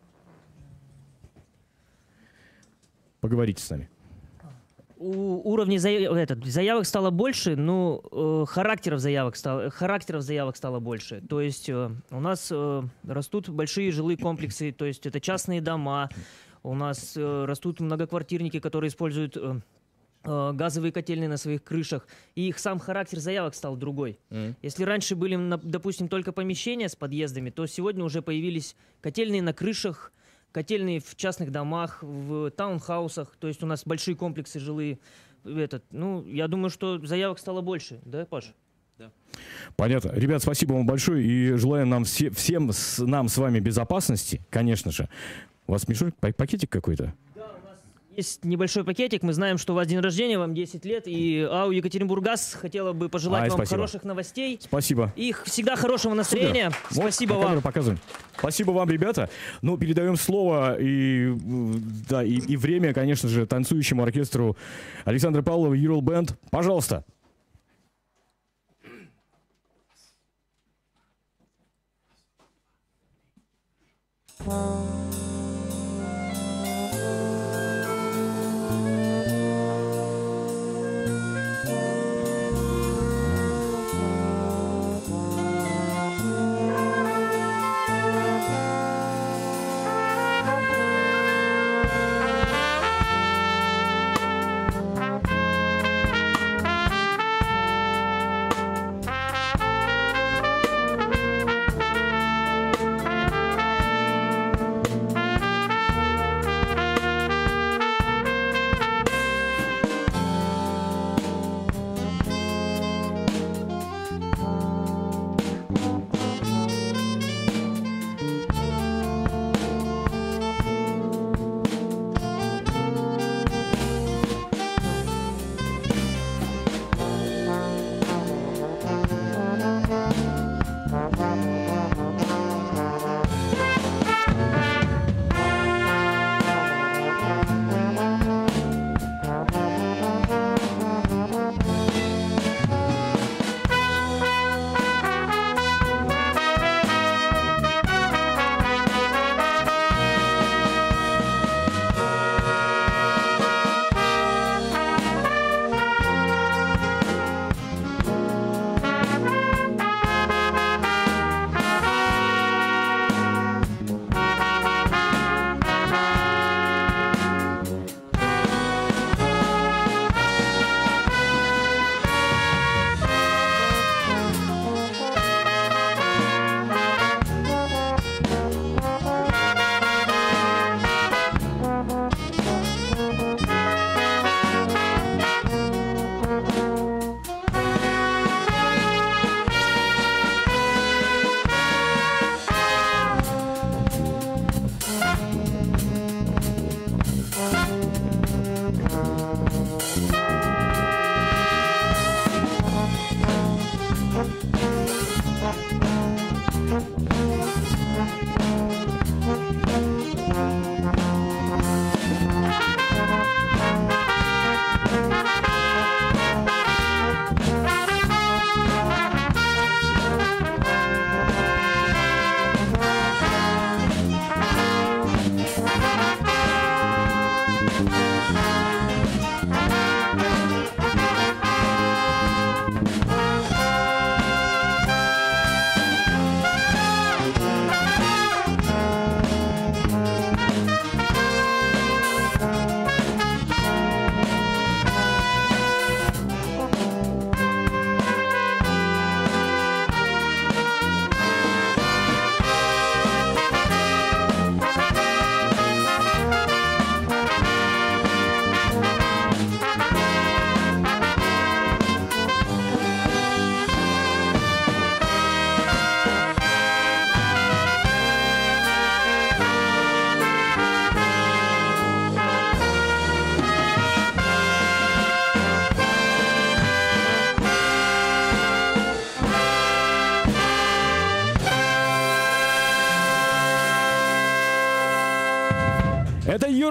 Поговорите с нами. У, уровней заяв, этот, заявок стало больше, но э, характеров, заявок стало, характеров заявок стало больше. То есть э, у нас э, растут большие жилые комплексы, то есть это частные дома, у нас э, растут многоквартирники, которые используют э, э, газовые котельные на своих крышах, и их сам характер заявок стал другой. Mm. Если раньше были, допустим, только помещения с подъездами, то сегодня уже появились котельные на крышах, котельные в частных домах, в таунхаусах, то есть у нас большие комплексы жилые. Этот, ну, я думаю, что заявок стало больше, да, Паша? Да. Понятно. Ребят, спасибо вам большое и желаем нам все, всем с, нам с вами безопасности, конечно же. У вас мешок, пакетик какой-то? Есть небольшой пакетик. Мы знаем, что у вас день рождения, вам десять лет, и АО «Екатеринбурггаз» хотела бы пожелать а, вам спасибо. хороших новостей. Спасибо. И всегда хорошего настроения. Супер. Спасибо вот, вам. Показываем. Спасибо вам, ребята. Ну, передаем слово и, да, и, и время, конечно же, танцующему оркестру Александра Павлова, Ural Band. Пожалуйста.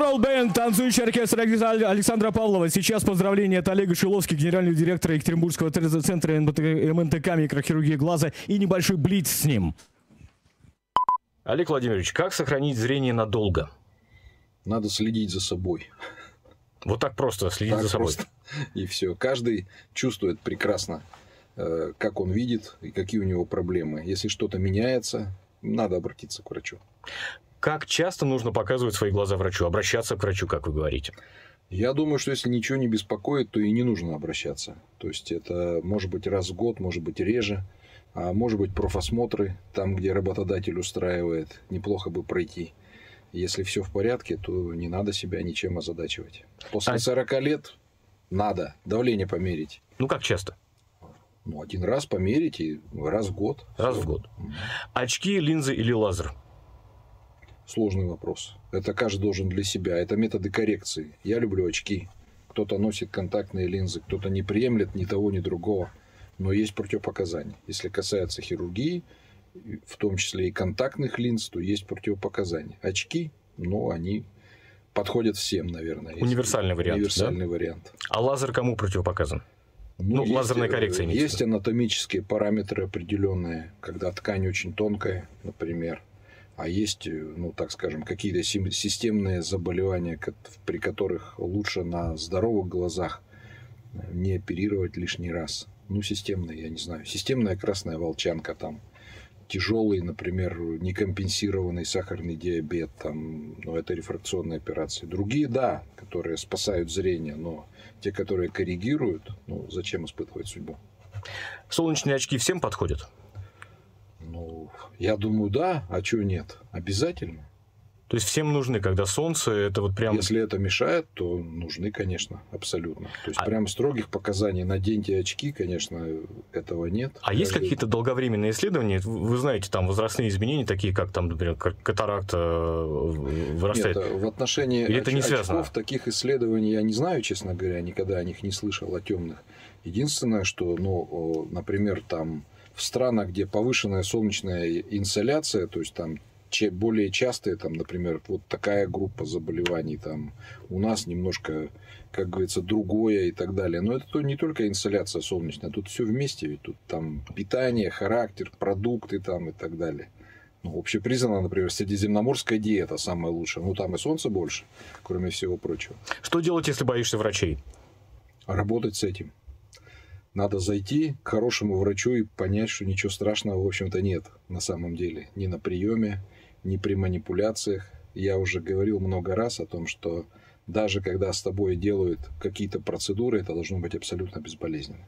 Ural Band, танцующий оркестр Александра Павлова. Сейчас поздравления от Олега Шиловски, генерального директора Екатеринбургского центра эм эн тэ ка микрохирургии глаза, и небольшой блиц с ним. Олег Владимирович, как сохранить зрение надолго? Надо следить за собой. Вот так просто следить так за собой. Просто. И все. Каждый чувствует прекрасно, как он видит и какие у него проблемы. Если что-то меняется, надо обратиться к врачу. Как часто нужно показывать свои глаза врачу, обращаться к врачу, как вы говорите? Я думаю, что если ничего не беспокоит, то и не нужно обращаться. То есть это может быть раз в год, может быть реже, а может быть профосмотры, там, где работодатель устраивает, неплохо бы пройти. Если все в порядке, то не надо себя ничем озадачивать. После сорока лет надо давление померить. Ну, как часто? Ну, один раз померить и раз в год. Раз в год. Очки, линзы или лазер? Сложный вопрос. Это каждый должен для себя. Это методы коррекции. Я люблю очки. Кто-то носит контактные линзы, кто-то не приемлет ни того, ни другого. Но есть противопоказания. Если касается хирургии, в том числе и контактных линз, то есть противопоказания. Очки, ну, они подходят всем, наверное. Универсальный вариант. Универсальный да? вариант. А лазер кому противопоказан? Ну, ну есть, лазерная коррекция. Есть анатомические параметры определенные, когда ткань очень тонкая, например. А есть, ну, так скажем, какие-то системные заболевания, при которых лучше на здоровых глазах не оперировать лишний раз. Ну, системные, я не знаю. Системная красная волчанка, там, тяжелый, например, некомпенсированный сахарный диабет, там, ну, это рефракционные операции. Другие, да, которые спасают зрение, но те, которые коррегируют, ну, зачем испытывать судьбу? Солнечные очки всем подходят? Ну, я думаю, да. А чего нет? Обязательно. То есть всем нужны, когда солнце, это вот прям... Если это мешает, то нужны, конечно, абсолютно. То есть а... прям строгих показаний наденьте очки, конечно, этого нет. А есть какие-то долговременные исследования? Вы знаете, там возрастные изменения, такие как, там, например, катаракта вырастает? Нет, в отношении Или это не очков связано? Таких исследований я не знаю, честно говоря, никогда о них не слышал, о темных. Единственное, что, ну, например, там в странах, где повышенная солнечная инсоляция, то есть там более частые, там, например, вот такая группа заболеваний, там, у нас немножко, как говорится, другое и так далее. Но это то не только инсоляция солнечная, тут все вместе, ведь тут там питание, характер, продукты там и так далее. Ну, общепризнанно, например, средиземноморская диета самая лучшая. Ну, там и солнца больше, кроме всего прочего. Что делать, если боишься врачей? Работать с этим. Надо зайти к хорошему врачу и понять, что ничего страшного, в общем-то, нет на самом деле. Ни на приеме, ни при манипуляциях. Я уже говорил много раз о том, что даже когда с тобой делают какие-то процедуры, это должно быть абсолютно безболезненно.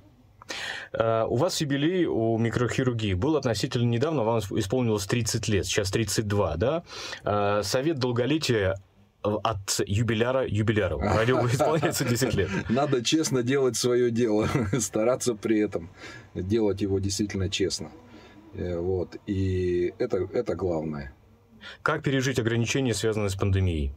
У вас юбилей у микрохирургии был относительно недавно, вам исполнилось тридцать лет, сейчас тридцать два, да? Совет долголетия от юбиляра юбиляру. Радио исполняется десять лет. Надо честно делать свое дело, стараться при этом делать его действительно честно. Вот. И это, это главное. Как пережить ограничения, связанные с пандемией?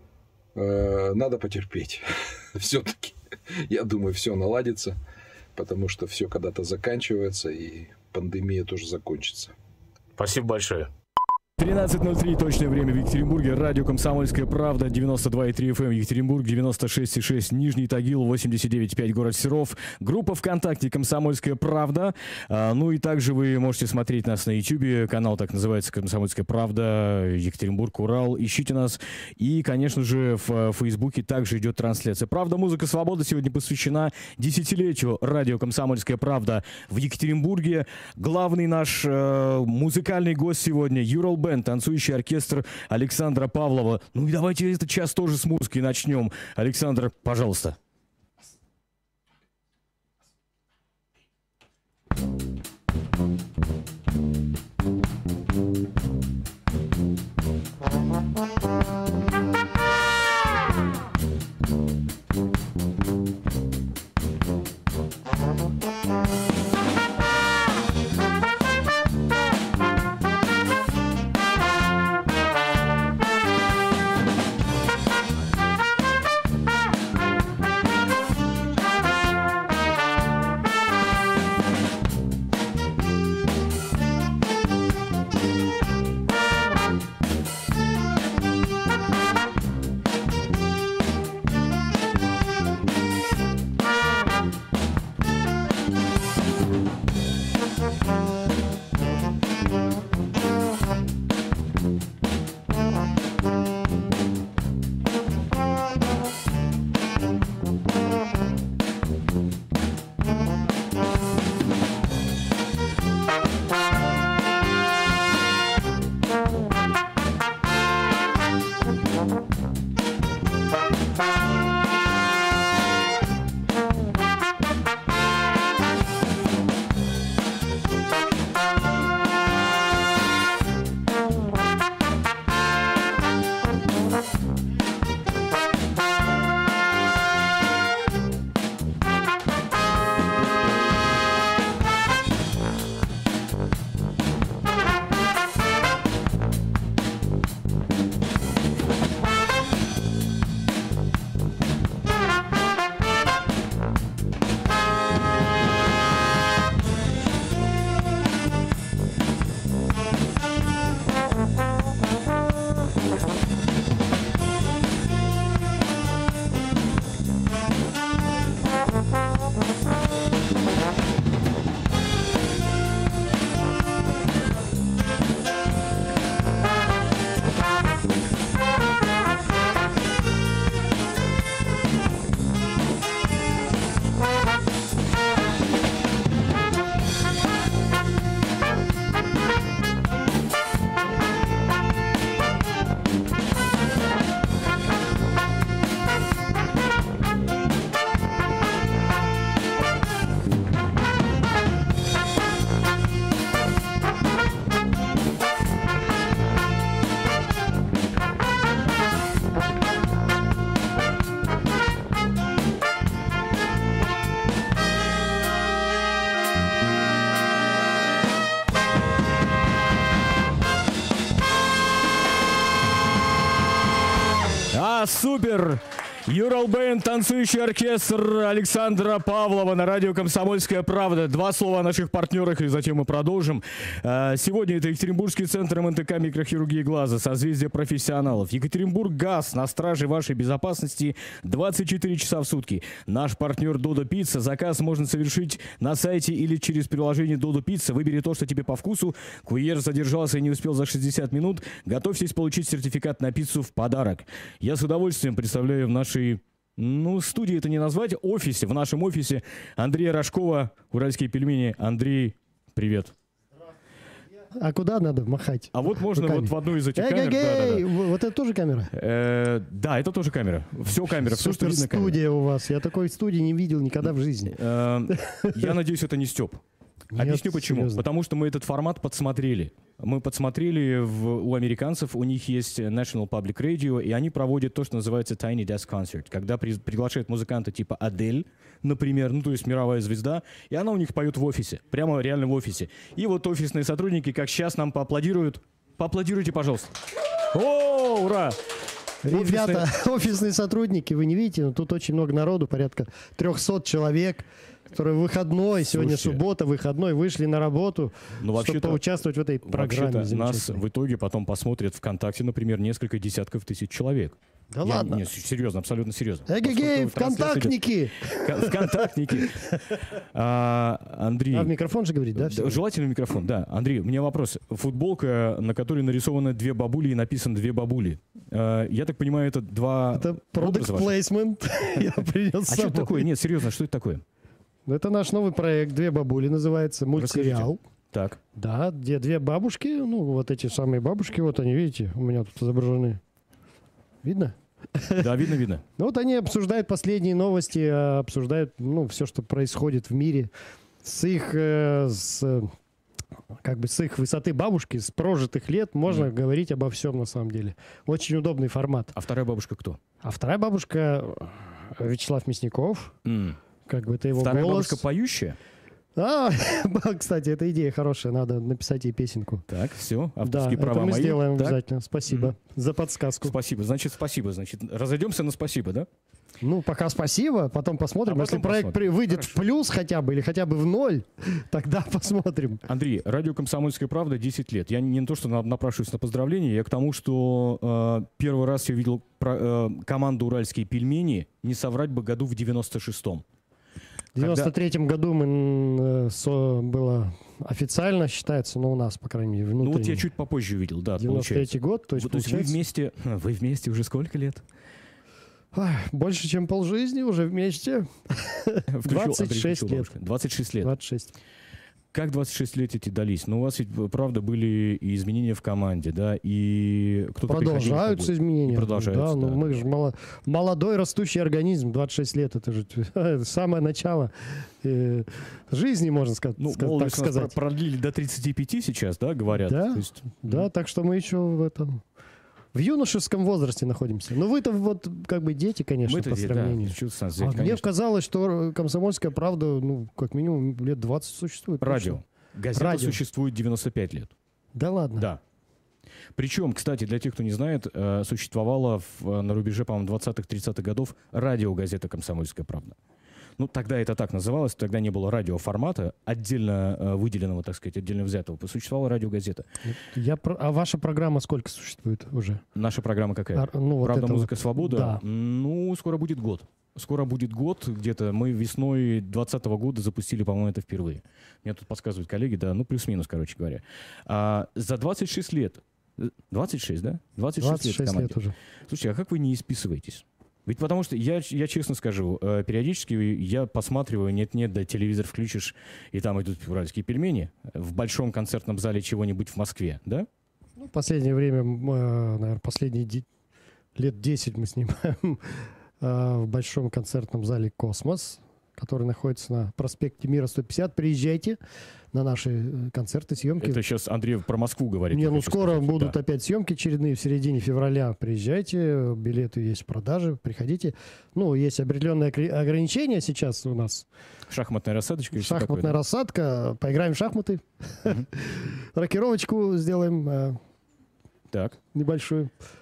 Надо потерпеть. Все-таки, я думаю, все наладится, потому что все когда-то заканчивается, и пандемия тоже закончится. Спасибо большое. тринадцать ноль три, точное время в Екатеринбурге. Радио «Комсомольская правда», девяносто два и три эф эм, Екатеринбург, девяносто шесть и шесть, Нижний Тагил, восемьдесят девять и пять, город Серов. Группа ВКонтакте «Комсомольская правда». А, ну и также вы можете смотреть нас на Ютьюбе. Канал так называется «Комсомольская правда», Екатеринбург, Урал. Ищите нас. И, конечно же, в Фейсбуке также идет трансляция. «Правда, музыка, свобода» сегодня посвящена десятилетию радио «Комсомольская правда» в Екатеринбурге. Главный наш э, музыкальный гость сегодня Ural Band, танцующий оркестр Александра Павлова. Ну и давайте этот час тоже с музыкой начнем. Александр, пожалуйста. Супер! Юрал Бэнд, танцующий оркестр Александра Павлова на радио «Комсомольская правда». Два слова о наших партнерах, и затем мы продолжим. Сегодня это Екатеринбургский центр эм эн тэ ка микрохирургии глаза, созвездие профессионалов. Екатеринбург ГАЗ на страже вашей безопасности двадцать четыре часа в сутки. Наш партнер Додо Пицца. Заказ можно совершить на сайте или через приложение Додо Пицца. Выбери то, что тебе по вкусу. Курьер задержался и не успел за шестьдесят минут. Готовьтесь получить сертификат на пиццу в подарок. Я с удовольствием представляю в нашей Ну, студии это не назвать, офисе, в нашем офисе Андрея Рожкова, «Уральские пельмени». Андрей, привет. А куда надо махать? А вот можно руками? Вот в одну из этих Эй, камер. эй, Да, да, да. Вот это тоже камера? Э, да, это тоже камера. Все камера, все, что видно, камера. Студия у вас. Я такой студии не видел никогда в жизни. Э, я надеюсь, это не стёб. Нет, Объясню почему. серьезно. Потому что мы этот формат подсмотрели. Мы подсмотрели в, у американцев, у них есть National Public Radio, и они проводят то, что называется Tiny Desk Concert, когда при, приглашают музыканта типа Адель, например, ну то есть мировая звезда, и она у них поет в офисе, прямо реально в офисе. И вот офисные сотрудники, как сейчас нам поаплодируют. Поаплодируйте, пожалуйста. О, ура! Ребята, офисные сотрудники, вы не видите, но тут очень много народу, порядка трехсот человек, которые в выходной, сегодня Слушайте, суббота, выходной, вышли на работу, ну, чтобы поучаствовать в этой программе. Вообще-то нас замечательной. в итоге потом посмотрят ВКонтакте, например, несколько десятков тысяч человек. Да Я, ладно? Не, серьезно, абсолютно серьезно. Эгегей, Поскольку трансляция вконтактники! идет- Вконтактники! А, Андрей. А в микрофон же говорить, да? Да, желательно микрофон, да. Андрей, у меня вопрос. Футболка, на которой нарисованы две бабули и написано «две бабули». А, я так понимаю, это два Это образа product ваших? placement. Я принес с А что это собой. такое? Нет, серьезно, что это такое? Это наш новый проект «Две бабули» называется, мультсериал. Так. Да, где две бабушки, ну, вот эти самые бабушки, вот они, видите, у меня тут изображены. Видно? Да, видно, видно. Ну, вот они обсуждают последние новости, а, обсуждают, ну, все, что происходит в мире с их, э, с, э, как бы с их высоты бабушки, с прожитых лет можно Mm. говорить обо всем на самом деле. Очень удобный формат. А вторая бабушка кто? А вторая бабушка э, Вячеслав Мясников, М. как бы это его Вторая голос. бабушка поющая? А, кстати, эта идея хорошая, надо написать ей песенку. Так, все, Да, авторские это права мы мои. сделаем Так. обязательно. Спасибо Мгм. за подсказку. Спасибо, значит, спасибо. Значит, разойдемся на спасибо, да? Ну, пока спасибо, потом посмотрим. А Если потом проект посмотрим. при- выйдет Хорошо. в плюс хотя бы, или хотя бы в ноль, тогда посмотрим. Андрей, радио «Комсомольская правда» десять лет. Я не то, что на- напрашиваюсь на поздравления, я к тому, что э, первый раз я видел про, э, команду «Уральские пельмени», не соврать бы, году в девяносто шестом. В девяносто третьем году мы, м, э, со, было официально считается, но у нас, по крайней мере, Ну вот внутренне. я чуть попозже видел, да, девяносто третий получается. год, то есть, Вот, то есть вы получается, вместе, вы вместе уже сколько лет? ах, больше, чем полжизни уже вместе. Включил- двадцать Андрей шесть включил лет. бабушку. двадцать шесть лет. двадцать шесть. Как двадцать шесть лет эти дались? Ну, у вас ведь, правда, были и изменения в команде, да, и кто-то приходил, Продолжаются уходил. изменения. И продолжаются, да, ну да. мы же мало- молодой растущий организм, двадцать шесть лет, это же это самое начало э, жизни, можно ска- Ну, ска- так молодость у нас сказать. про- продлили до тридцати пяти сейчас, да, говорят? Да, То есть, да, так что мы еще в этом в юношеском возрасте находимся. Но вы-то вот как бы дети, конечно, мы-то по де- сравнению. да, чё-то с нас А взять, мне конечно. казалось, что «Комсомольская правда», ну, как минимум, лет двадцать существует. Радио. точно. Газета Радио. существует девяносто пять лет. Да ладно? Да. Причем, кстати, для тех, кто не знает, э, существовала в- на рубеже, по-моему, двадцатых-тридцатых годов радиогазета «Комсомольская правда». Ну, тогда это так называлось, тогда не было радиоформата, отдельно э, выделенного, так сказать, отдельно взятого. Существовала радиогазета. Я про- А ваша программа сколько существует уже? Наша программа какая? А, ну, вот «Правда, это музыка, вот. свобода». Да. Ну, скоро будет год. Скоро будет год где-то. Мы весной двадцатого года запустили, по-моему, это впервые. Мне тут подсказывают коллеги, да, ну, плюс-минус, короче говоря. А, за двадцать шесть лет, двадцать шесть, да? двадцать шесть, двадцать лет в шесть команде. лет уже. Слушайте, а как вы не исписываетесь? Ведь потому что, я, я честно скажу, э, периодически я посматриваю, нет-нет, да, телевизор включишь, и там идут уральские пельмени в большом концертном зале чего-нибудь в Москве, да? Ну, в последнее время, наверное, последние де- лет десять мы снимаем э, в большом концертном зале «Космос», который находится на проспекте Мира сто пятьдесят. Приезжайте на наши э, концерты, съемки. Это сейчас Андрей про Москву говорит. Не, я ну хочу скоро сказать, будут да. опять съемки очередные в середине февраля. Приезжайте, билеты есть в продаже, приходите. Ну, есть определенные огр- ограничения сейчас у нас. Шахматная рассадочка и всё Шахматная такое, да? рассадка, поиграем в шахматы. Рокировочку сделаем э, Так. небольшую.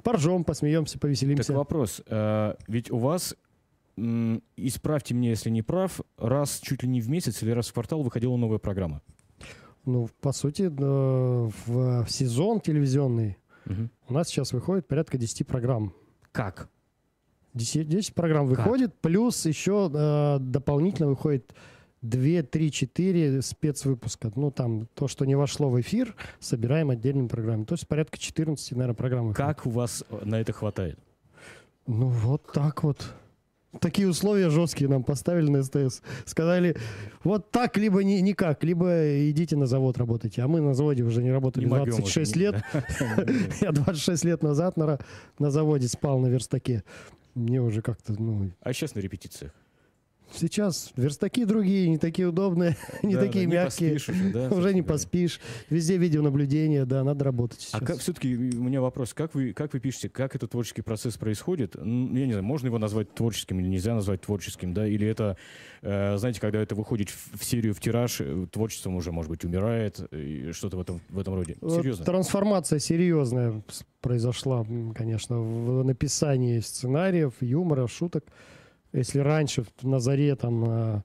поржем, посмеемся, повеселимся. Так вопрос. Э, ведь у вас, м, исправьте меня, если не прав, раз чуть ли не в месяц или раз в квартал выходила новая программа. Ну, по сути, в, в сезон телевизионный угу. у нас сейчас выходит порядка десять программ. Как? десять, десять программ выходит, как? Плюс еще э, дополнительно выходит два, три, четыре спецвыпуска. Ну, там, то, что не вошло в эфир, собираем отдельными программами. То есть порядка четырнадцать, наверное, программ выходит. Как у вас на это хватает? Ну, вот так вот. Такие условия жесткие нам поставили на СТС. Сказали, вот так, либо ни, никак, либо идите на завод работайте. А мы на заводе уже не работали двадцать шесть лет. Я двадцать шесть лет назад на, на заводе спал на верстаке. Мне уже как-то, ну... А сейчас на репетициях? Сейчас верстаки другие, не такие удобные, не да, такие да, мягкие. Не уже, да, уже не поспишь. Везде видеонаблюдение, да, надо работать сейчас. А как, все-таки у меня вопрос, как вы, как вы пишете, как этот творческий процесс происходит? Ну, я не знаю, можно его назвать творческим или нельзя назвать творческим, да? Или это, э, знаете, когда это выходит в, в серию, в тираж, творчеством уже, может быть, умирает, и что-то в этом, в этом роде? Серьезно? Вот трансформация серьезная произошла, конечно, в написании сценариев, юмора, шуток. Если раньше на заре там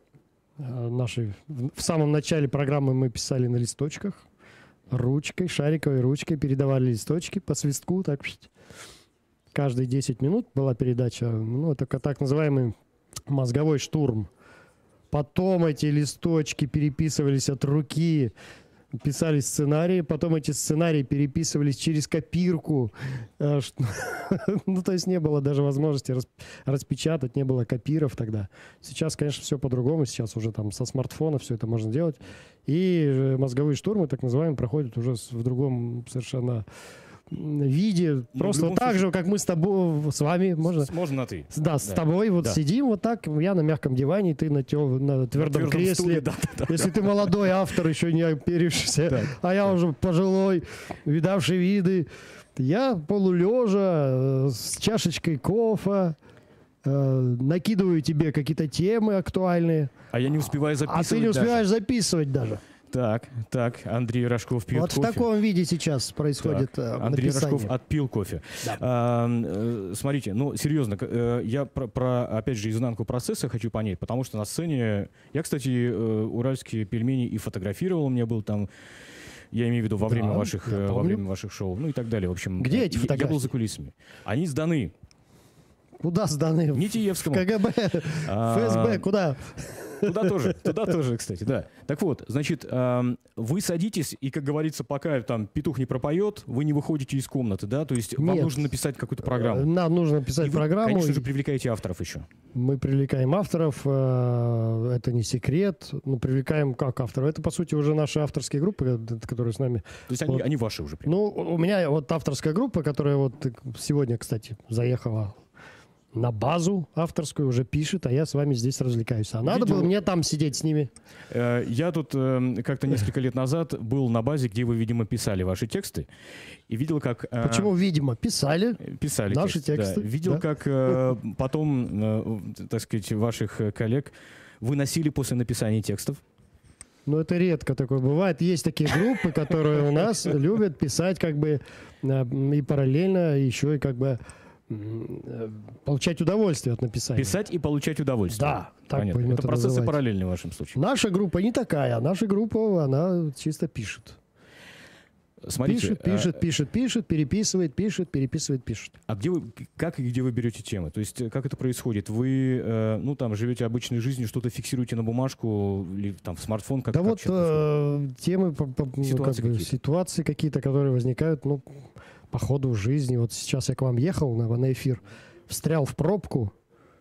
нашей, в самом начале программы мы писали на листочках, ручкой, шариковой ручкой передавали листочки по свистку, так каждые десять минут была передача, ну, это так называемый мозговой штурм. Потом эти листочки переписывались от руки, писали сценарии, потом эти сценарии переписывались через копирку. Ну, то есть не было даже возможности распечатать, не было копиров тогда. Сейчас, конечно, все по-другому. Сейчас уже там со смартфона все это можно делать. И мозговые штурмы, так называемые, проходят уже в другом совершенно виде. Ну, просто так случае... же, как мы с тобой, с вами, можно? Можно на ты. Да, с да. тобой вот да. сидим вот так, я на мягком диване, ты на, тё, на твердом на кресле. Стуле, да, да, Если да, ты да. молодой автор, еще не оперившийся, да. а я да. уже пожилой, видавший виды, я полулежа с чашечкой кофе, э, накидываю тебе какие-то темы актуальные. А я не успеваю записывать. А ты не успеваешь даже. записывать даже. Так, так, Андрей Рожков пьет вот кофе. Вот в таком виде сейчас происходит так, Андрей написание. Рожков отпил кофе. Да. А, э, смотрите, ну, серьезно, э, я про, про, опять же, изнанку процесса хочу понять, потому что на сцене... Я, кстати, э, уральские пельмени и фотографировал, у меня был там... Я имею в виду во время, да, ваших, э, во время ваших шоу, ну и так далее. В общем, где эти фотографии? Я был за кулисами. Они сданы. Куда сданы? Нитиевскому. В КГБ, ФСБ, куда? Туда тоже, туда тоже, кстати, да. Так вот, значит, э, вы садитесь, и, как говорится, пока там петух не пропоет, вы не выходите из комнаты, да? То есть Нет. вам нужно написать какую-то программу. Нам нужно написать и вы, программу. конечно же, привлекаете авторов еще. Мы привлекаем авторов, э, это не секрет. Ну, привлекаем как авторов? Это, по сути, уже наши авторские группы, которые с нами... То есть вот. они, они ваши уже? Ну, у меня вот авторская группа, которая вот сегодня, кстати, заехала... на базу авторскую, уже пишет, а я с вами здесь развлекаюсь. А надо Видел... было мне там сидеть с ними. Я тут как-то несколько лет назад был на базе, где вы, видимо, писали ваши тексты. И видел, как... Почему, видимо? Писали. Писали наши тексты. тексты. Да. Видел, да? как потом, так сказать, ваших коллег выносили после написания текстов. Ну, это редко такое бывает. Есть такие группы, которые у нас любят писать как бы и параллельно еще и как бы получать удовольствие от написания. Писать и получать удовольствие. Да. Так это, это процессы называть. Параллельные в вашем случае. Наша группа не такая. Наша группа, она чисто пишет. Смотрите, пишет, пишет, а... пишет, пишет, переписывает, пишет, переписывает, пишет. А где вы, как и где вы берете темы? То есть как это происходит? Вы, э, ну там, живете обычной жизнью, что-то фиксируете на бумажку или там в смартфон? Как, да как вот э, темы, по, по, ситуации, ну, как бы, какие-то. ситуации какие-то, которые возникают, ну, по ходу жизни. Вот сейчас я к вам ехал на, на эфир, встрял в пробку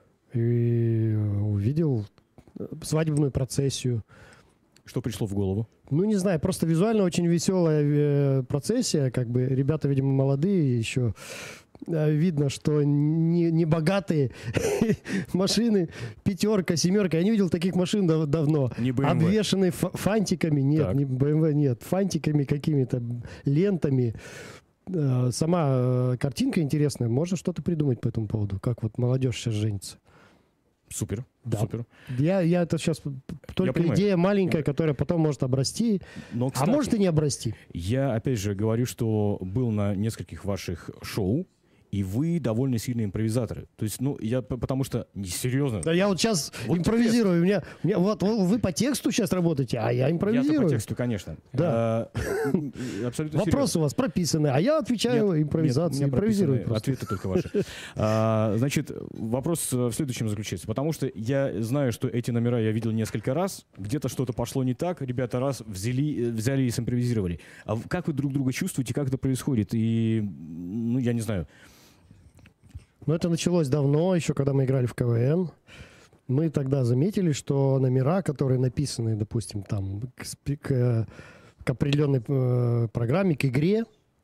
и увидел свадебную процессию. Что пришло в голову? Ну, не знаю, просто визуально очень веселая э, процессия. Как бы ребята, видимо, молодые еще. Э, видно, что не, не богатые машины. Пятерка, семерка. Я не видел таких машин дав- давно. Не бэ эм вэ. Обвешаны ф- фантиками. Нет, так. не бэ эм вэ, нет. Фантиками какими-то, лентами. Э, сама э, картинка интересная. Можно что-то придумать по этому поводу. Как вот молодежь сейчас женится. Супер, да. супер. Я, я это сейчас только идея маленькая, которая потом может обрасти, Но, кстати, а может и не обрасти. Я, опять же, говорю, что был на нескольких ваших шоу, и вы довольно сильные импровизаторы. То есть, ну, я потому что, не серьезно. Да я вот сейчас вот импровизирую. У меня, у меня, вот вы по тексту сейчас работаете, а я импровизирую. Я по тексту, конечно. Да. А, абсолютно Вопросы серьезно. у вас прописаны, а я отвечаю Нет, импровизацией. Нет, импровизирую просто. ответы только ваши. А, значит, вопрос в следующем заключается. Потому что я знаю, что эти номера я видел несколько раз. Где-то что-то пошло не так. Ребята раз взяли, взяли и симпровизировали. А как вы друг друга чувствуете, как это происходит? И, ну, я не знаю. Но это началось давно, еще когда мы играли в КВН. Мы тогда заметили, что номера, которые написаны, допустим, там, к, к, к определенной э, программе, к игре,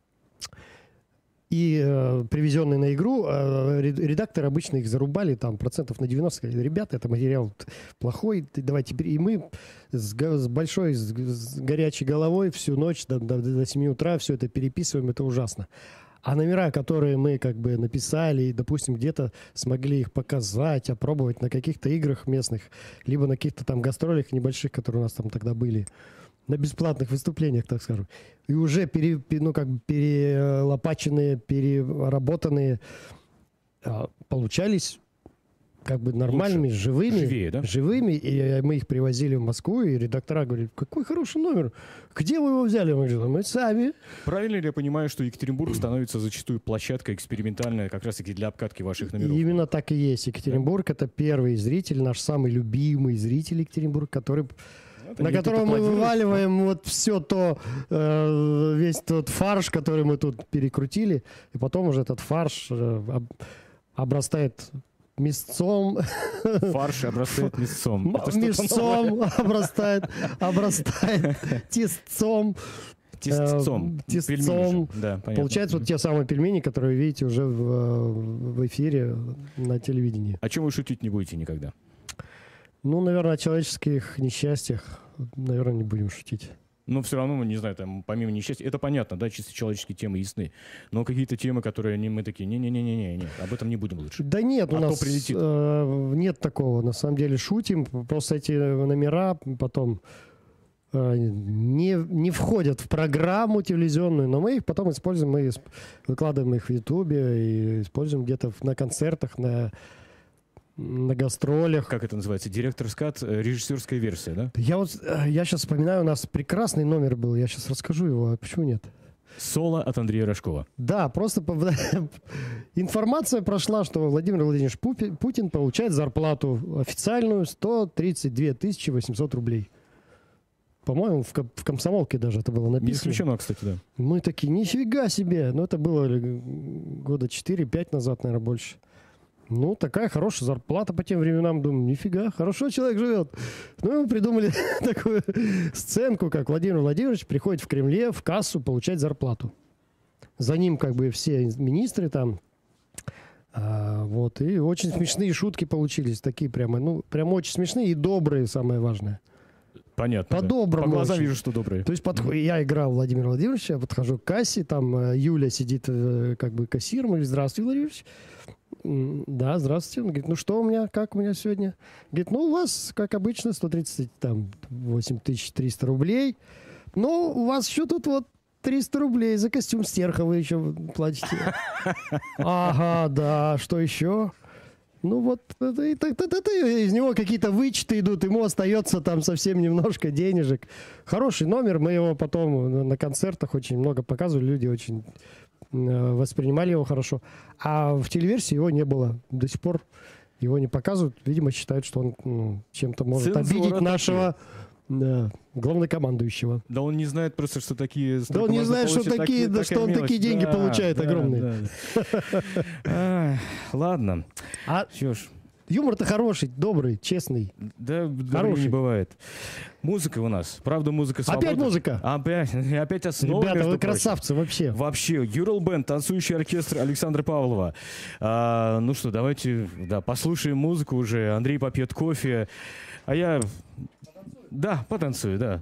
и э, привезенные на игру, э, редакторы обычно их зарубали там процентов на девяносто. Сказали, ребята, это материал плохой, давайте. И мы с, с большой, с, с горячей головой всю ночь до, до, до семи утра все это переписываем, это ужасно. А номера, которые мы как бы написали, и, допустим, где-то смогли их показать, опробовать на каких-то играх местных, либо на каких-то там гастролях небольших, которые у нас там тогда были, на бесплатных выступлениях, так скажем, и уже пере, ну, как бы перелопаченные, переработанные, получались как бы нормальными, лучше. живыми, Живее, да? живыми, и мы их привозили в Москву, и редактора говорят, какой хороший номер, где вы его взяли? Мы говорим, мы сами. Правильно ли я понимаю, что Екатеринбург становится зачастую площадкой экспериментальной как раз-таки для обкатки ваших номеров? И именно так и есть. Екатеринбург — это первый зритель, наш самый любимый зритель Екатеринбург, который... Это на которого мы вываливаем да? вот все то, э, весь тот фарш, который мы тут перекрутили, и потом уже этот фарш э, об, обрастает мясцом. Фарш обрастает мясцом. Мясцом обрастает, обрастает тестцом. Тестцом. Тестцом. Да, получается, вот те самые пельмени, которые вы видите уже в, в эфире на телевидении. О чем вы шутить не будете никогда? Ну, наверное, о человеческих несчастьях, наверное, не будем шутить. Но все равно, мы не знаю, там, помимо несчастья, это понятно, да, чисто человеческие темы ясны. Но какие-то темы, которые не, мы такие, не-не-не-не, не, об этом не будем лучше. Да нет, у а нас э, нет такого. На самом деле шутим, просто эти номера потом э, не, не входят в программу телевизионную, но мы их потом используем, мы выкладываем их в Ютубе и используем где-то на концертах, на... на гастролях. Как это называется? Директорская, режиссерская версия, да? Я вот, я сейчас вспоминаю, у нас прекрасный номер был, я сейчас расскажу его, а почему нет? Соло от Андрея Рожкова. Да, просто информация прошла, что Владимир Владимирович Путин получает зарплату официальную сто тридцать две тысячи восемьсот рублей. По-моему, в, в «Комсомолке» даже это было написано. Не исключено, кстати, да. Мы такие, нифига себе. Но это было года четыре-пять назад, наверное, больше. Ну, такая хорошая зарплата по тем временам. Думаю, нифига, хорошо человек живет. Ну, мы придумали такую сценку, как Владимир Владимирович приходит в Кремле в кассу получать зарплату. За ним как бы все министры там. А, вот, и очень смешные шутки получились. Такие прямо, ну, прямо очень смешные и добрые, самое важное. Понятно. По-доброму. Да. По глазам очень. Вижу, что добрые. То есть под... mm-hmm. я играл Владимира Владимировича, я подхожу к кассе, там Юля сидит как бы кассиром, говорит, здравствуй, Владимир Владимирович. Да, здравствуйте. Он говорит, ну что у меня, как у меня сегодня? Говорит, ну у вас, как обычно, сто тридцать восемь тысяч триста рублей. Ну, у вас еще тут вот триста рублей за костюм стерха вы еще платите. Ага, да, что еще? Ну вот, это, это, это, это, из него какие-то вычеты идут, ему остается там совсем немножко денежек. Хороший номер, мы его потом на концертах очень много показывали, люди очень воспринимали его хорошо. А в телеверсии его не было. До сих пор его не показывают. Видимо, считают, что он ну, чем-то может Цензура обидеть нашего да, главнокомандующего. Да он не знает просто, что такие... Да он не знает, что, такие, да, что он мелочь. такие деньги да, получает да, огромные. Да, да. Ладно. А юмор-то хороший, добрый, честный. Да, хороший не бывает. Музыка у нас. Правда, музыка свобода. Опять музыка. Опять, опять основа. Ребята, вы красавцы вообще. Вообще. Юрл Бенд, танцующий оркестр Александра Павлова. А, ну что, давайте да, послушаем музыку уже. Андрей попьет кофе. А я... Да, потанцую, да.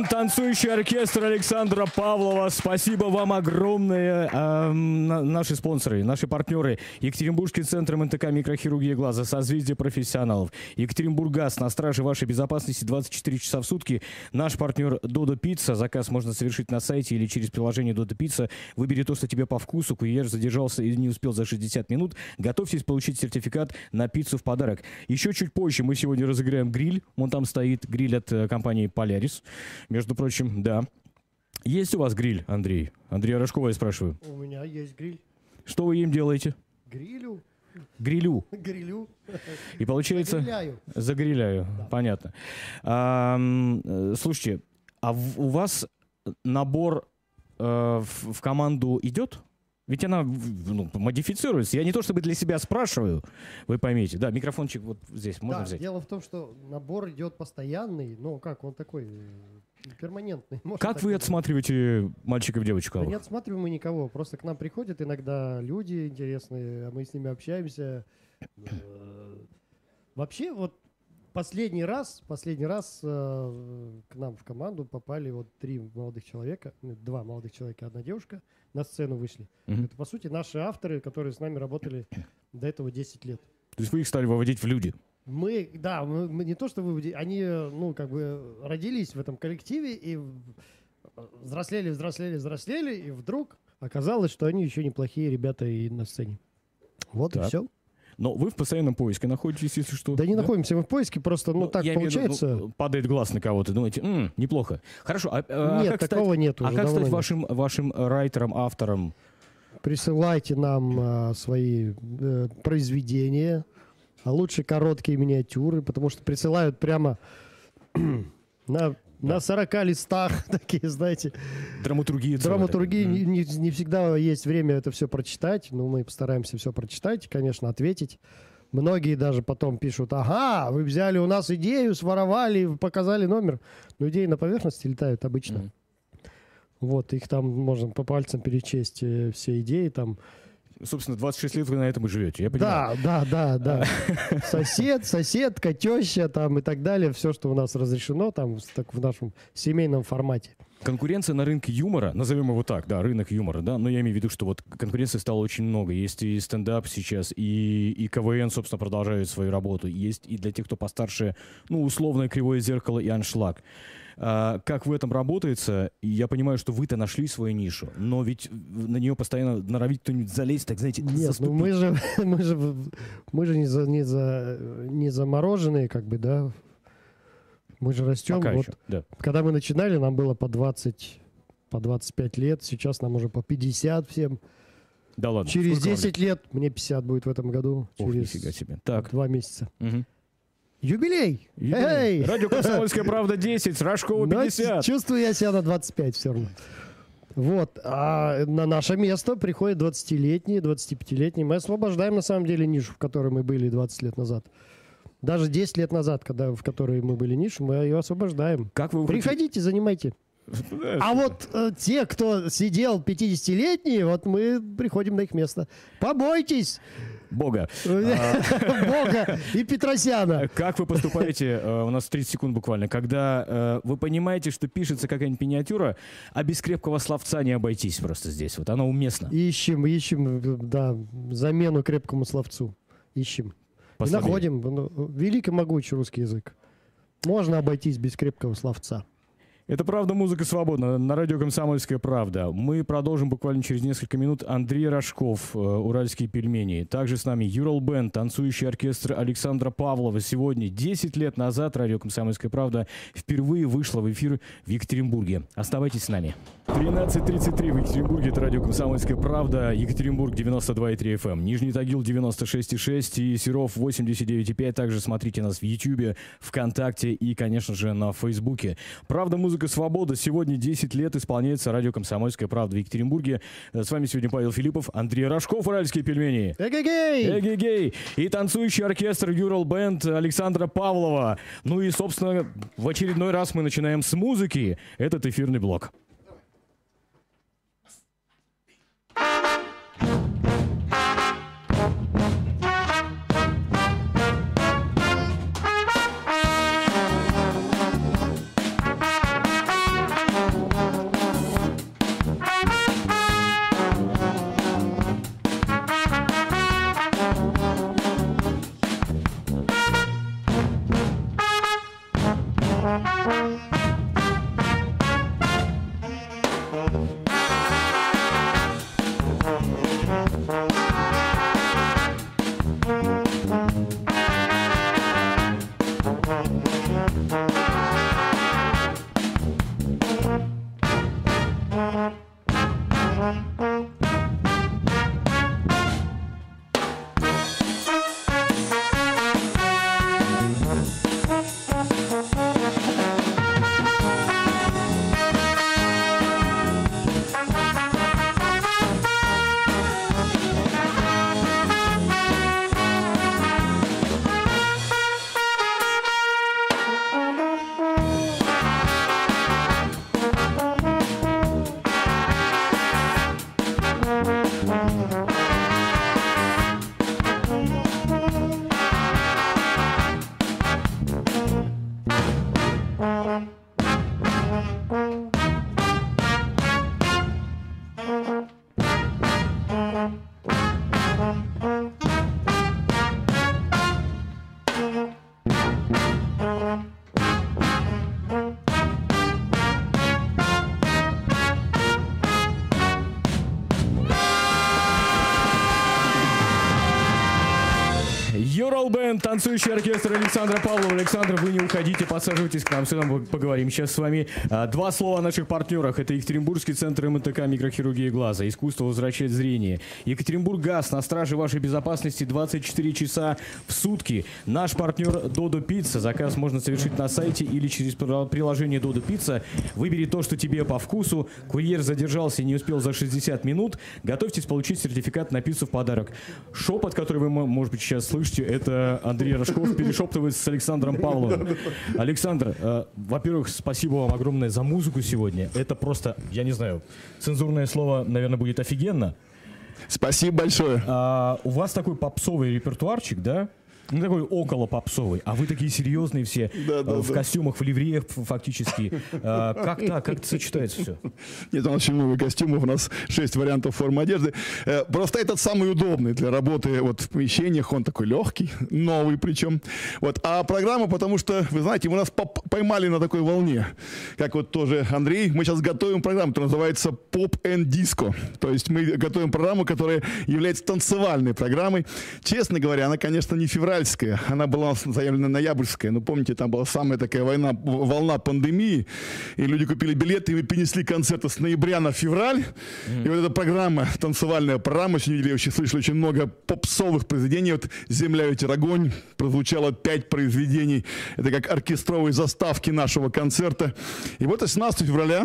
танцующий оркестр Александра Павлова. Спасибо вам огромное. Э, наши спонсоры, наши партнеры. Екатеринбургский центр эм эн тэ ка микрохирургия глаза, созвездие профессионалов. Екатеринбурггаз, на страже вашей безопасности двадцать четыре часа в сутки. Наш партнер Додо Пицца. Заказ можно совершить на сайте или через приложение Додо Пицца. Выбери то, что тебе по вкусу. Курьер задержался и не успел за шестьдесят минут. Готовьтесь получить сертификат на пиццу в подарок. Еще чуть позже мы сегодня разыграем гриль. Вон там стоит гриль от компании Polaris. Между прочим, да. Есть у вас гриль, Андрей? Андрея Рожкова я спрашиваю. У меня есть гриль. Что вы им делаете? Грилю. Грилю. Грилю. И получается... Загриляю. Загриляю, да. Понятно. А, слушайте, а в, у вас набор э, в, в команду идет? Ведь она ну, модифицируется. Я не то чтобы для себя спрашиваю, вы поймите. Да, микрофончик вот здесь можно да, взять. Дело в том, что набор идет постоянный, но как он такой перманентный. Как вы отсматриваете мальчиков и девочек? Да не отсматриваем мы никого. Просто к нам приходят иногда люди интересные, а мы с ними общаемся. Вообще вот последний раз, последний раз э, к нам в команду попали вот три молодых человека, два молодых человека, одна девушка, на сцену вышли. Mm-hmm. Это, по сути, наши авторы, которые с нами работали до этого десять лет. То есть вы их стали выводить в люди? Мы, да, мы, мы не то что выводили, они, ну, как бы родились в этом коллективе и взрослели, взрослели, взрослели, и вдруг оказалось, что они еще неплохие ребята и на сцене. Вот так. И все. Но вы в постоянном поиске находитесь, если что. Да не да? находимся мы в поиске, просто, ну, ну так получается. Виду, ну, падает глаз на кого-то, думаете, м-м, неплохо. Хорошо, а, нет, а как такого стать, нет. А как стать вашим, вашим райтером, автором? Присылайте нам а, свои а, произведения, а лучше короткие миниатюры, потому что присылают прямо на... Да. На сорока листах, такие, знаете. Драматургия. Драматургии. Не, не, не всегда есть время это все прочитать, но мы постараемся все прочитать, конечно, ответить. Многие даже потом пишут, ага, вы взяли у нас идею, своровали, показали номер. Но идеи на поверхности летают обычно. Mm-hmm. Вот, их там можно по пальцам перечесть, все идеи там. Собственно, двадцать шесть лет вы на этом и живете, я понимаю. Да, да, да, да. Сосед, соседка, теща там и так далее. Все, что у нас разрешено там так, в нашем семейном формате. Конкуренция на рынке юмора, назовем его так, да, рынок юмора, да, но я имею в виду, что вот конкуренции стало очень много. Есть и стендап сейчас, и, и ка вэ эн, собственно, продолжает свою работу. Есть и для тех, кто постарше, ну, условное кривое зеркало и аншлаг. А, как в этом работается, я понимаю, что вы-то нашли свою нишу, но ведь на нее постоянно норовит кто-нибудь залезть, так знаете, Нет, заступить. ну мы же, мы же, мы же не, за, не, за, не замороженные, как бы, да. Мы же растем. Пока вот, еще, да. Когда мы начинали, нам было по двадцать, по двадцать пять лет, сейчас нам уже по пятьдесят всем. Да ладно. Через Сколько десять лет, мне пятьдесят будет в этом году. Ох, через нифига себе. Так. два месяца. Угу. Юбилей! Юбилей. Эй! Радио «Комсомольская правда» десять, Рожкова пятьдесят. Но чувствую я себя на двадцать пять все равно. Вот. А на наше место приходят двадцатилетние, двадцатипятилетние. Мы освобождаем, на самом деле, нишу, в которой мы были двадцать лет назад. Даже десять лет назад, когда, в которой мы были нишу, мы ее освобождаем. Как вы Приходите, занимайте. А вот э, те, кто сидел пятидесятилетние, вот мы приходим на их место. Побойтесь! Бога. Бога и Петросяна. Как вы поступаете, у нас тридцать секунд буквально, когда вы понимаете, что пишется какая-нибудь миниатюра, а без крепкого словца не обойтись просто здесь. Вот оно уместно. Ищем, ищем, да, замену крепкому словцу. Ищем. И находим. Великий могучий русский язык. Можно обойтись без крепкого словца. Это «Правда, музыка свободна» на радио «Комсомольская правда». Мы продолжим буквально через несколько минут. Андрей Рожков, «Уральские пельмени». Также с нами Юрал Бенд, танцующий оркестр Александра Павлова. Сегодня, десять лет назад, радио «Комсомольская правда» впервые вышла в эфир в Екатеринбурге. Оставайтесь с нами. тринадцать тридцать три в Екатеринбурге. Это радио «Комсомольская правда». Екатеринбург девяносто два и три эф эм. Нижний Тагил девяносто шесть и шесть и Серов восемьдесят девять и пять. Также смотрите нас в Ютьюбе, ВКонтакте и, конечно же, на Фейсбуке. «Правда, музыка свобода». Сегодня десять лет исполняется радио «Комсомольская правда» в Екатеринбурге. С вами сегодня Павел Филиппов, Андрей Рожков, «Уральские пельмени». Эгегей! Эгегей! И танцующий оркестр Юрал Бенд Александра Павлова. Ну и, собственно, в очередной раз мы начинаем с музыки этот эфирный блок. Урал Бенд, танцующий оркестр Александра Павлова. Александр, вы не уходите, подсаживайтесь к нам, сюда мы поговорим сейчас с вами. Два слова о наших партнерах. Это Екатеринбургский центр эм тэ ка микрохирургии глаза. Искусство возвращает зрение. Екатеринбурггаз на страже вашей безопасности двадцать четыре часа в сутки. Наш партнер Додо Пицца. Заказ можно совершить на сайте или через приложение Додо Пицца. Выбери то, что тебе по вкусу. Курьер задержался и не успел за шестьдесят минут. Готовьтесь получить сертификат на пиццу в подарок. Шепот, который вы, может быть, сейчас слышите, это Андрей Рожков перешептывается с Александром Павловым. Александр, э, во-первых, спасибо вам огромное за музыку сегодня. Это просто, я не знаю, цензурное слово, наверное, будет офигенно. Спасибо большое. А, у вас такой попсовый репертуарчик, да? Ну, такой около попсовый. А вы такие серьезные все, да, да, в да. костюмах, в ливреях фактически. А, как так? Как это сочетается все? Нет, у нас очень много костюмов, у нас шесть вариантов формы одежды. Просто этот самый удобный для работы вот, в помещениях, он такой легкий, новый причем. Вот. А программа, потому что, вы знаете, мы нас поймали на такой волне. Как вот тоже Андрей, мы сейчас готовим программу, которая называется Pop and Disco. То есть мы готовим программу, которая является танцевальной программой. Честно говоря, она, конечно, не февраль. Она была заявлена ноябрьская, но помните, там была самая такая война, волна пандемии, и люди купили билеты, и мы перенесли концерты с ноября на февраль. Mm. И вот эта программа, танцевальная программа, сегодня видели, очень слышали очень много попсовых произведений. Вот «Земля, ветер, огонь» прозвучало пять произведений. Это как оркестровые заставки нашего концерта. И вот восемнадцатого февраля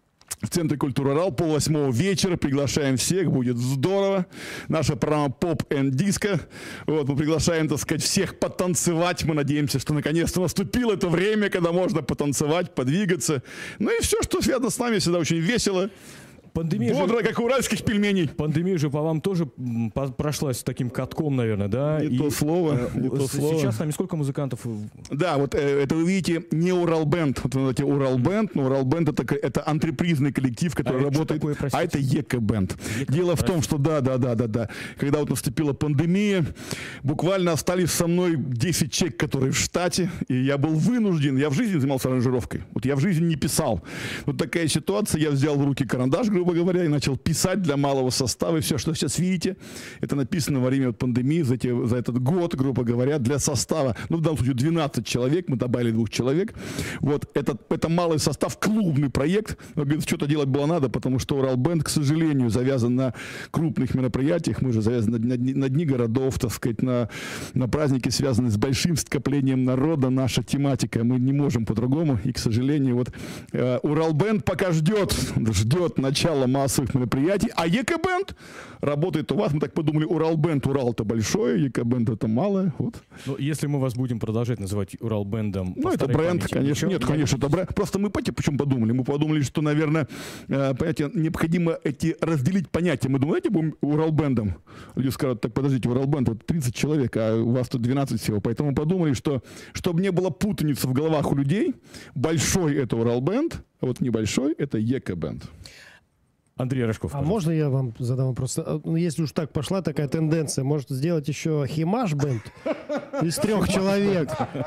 в Центре культуры «Урал» полвосьмого вечера. Приглашаем всех, будет здорово. Наша программа «Поп энд Диско». Вот, мы приглашаем, так сказать, всех потанцевать. Мы надеемся, что наконец-то наступило это время, когда можно потанцевать, подвигаться. Ну и все, что связано с нами, всегда очень весело. Пандемия бодро, же, как у уральских пельменей. Пандемия же по вам тоже по прошлась с таким катком, наверное, да? Не и, то слово, э, не то слово. Сейчас с нами сколько музыкантов? Да, вот э, это вы видите не Урал Бенд. Вот вы знаете, Урал Бенд, но Урал Бенд это, это антрепризный коллектив, который а работает. Это такое, а это ЕК Бенд. Дело в том, что да, да, да, да, да. Когда вот наступила пандемия, буквально остались со мной десять человек, которые в штате, и я был вынужден, я в жизни занимался аранжировкой. Вот я в жизни не писал. Вот такая ситуация, я взял в руки карандаш, грубо говоря, и начал писать для малого состава. И все, что сейчас видите, это написано во время вот пандемии за, те, за этот год, грубо говоря, для состава. Ну, в данном случае двенадцать человек, мы добавили двух человек. Вот, это, это малый состав, клубный проект. Но, говорит, что-то делать было надо, потому что Урал Бенд, к сожалению, завязан на крупных мероприятиях. Мы же завязаны на, на, на дни городов, так сказать, на, на праздники, связанные с большим скоплением народа. Наша тематика, мы не можем по-другому. И, к сожалению, вот э, Урал Бенд пока ждет, ждет начала массовых мероприятий, а ЕК Бенд работает у вас. Мы так подумали, Урал Бенд, Урал-то большое, ЕК Бенд это малое. Вот. Ну, если мы вас будем продолжать называть Урал Бендом... Ну, это бренд, памяти, конечно. Нет, конечно, это бренд. Просто мы, понимаете, почему подумали? Мы подумали, что, наверное, понимаете, необходимо эти разделить понятия. Мы думаем, давайте будем Урал Бендом. Люди скажут, так, подождите, Урал Бенд, вот тридцать человек, а у вас тут двенадцать всего. Поэтому подумали, что, чтобы не было путаницы в головах у людей, большой это Урал Бенд, а вот небольшой это ЕК Бенд. Андрей Рожков. А пожалуйста. можно я вам задам вопрос? Ну, если уж так пошла такая тенденция, может сделать еще Химаш Бенд из трех человек?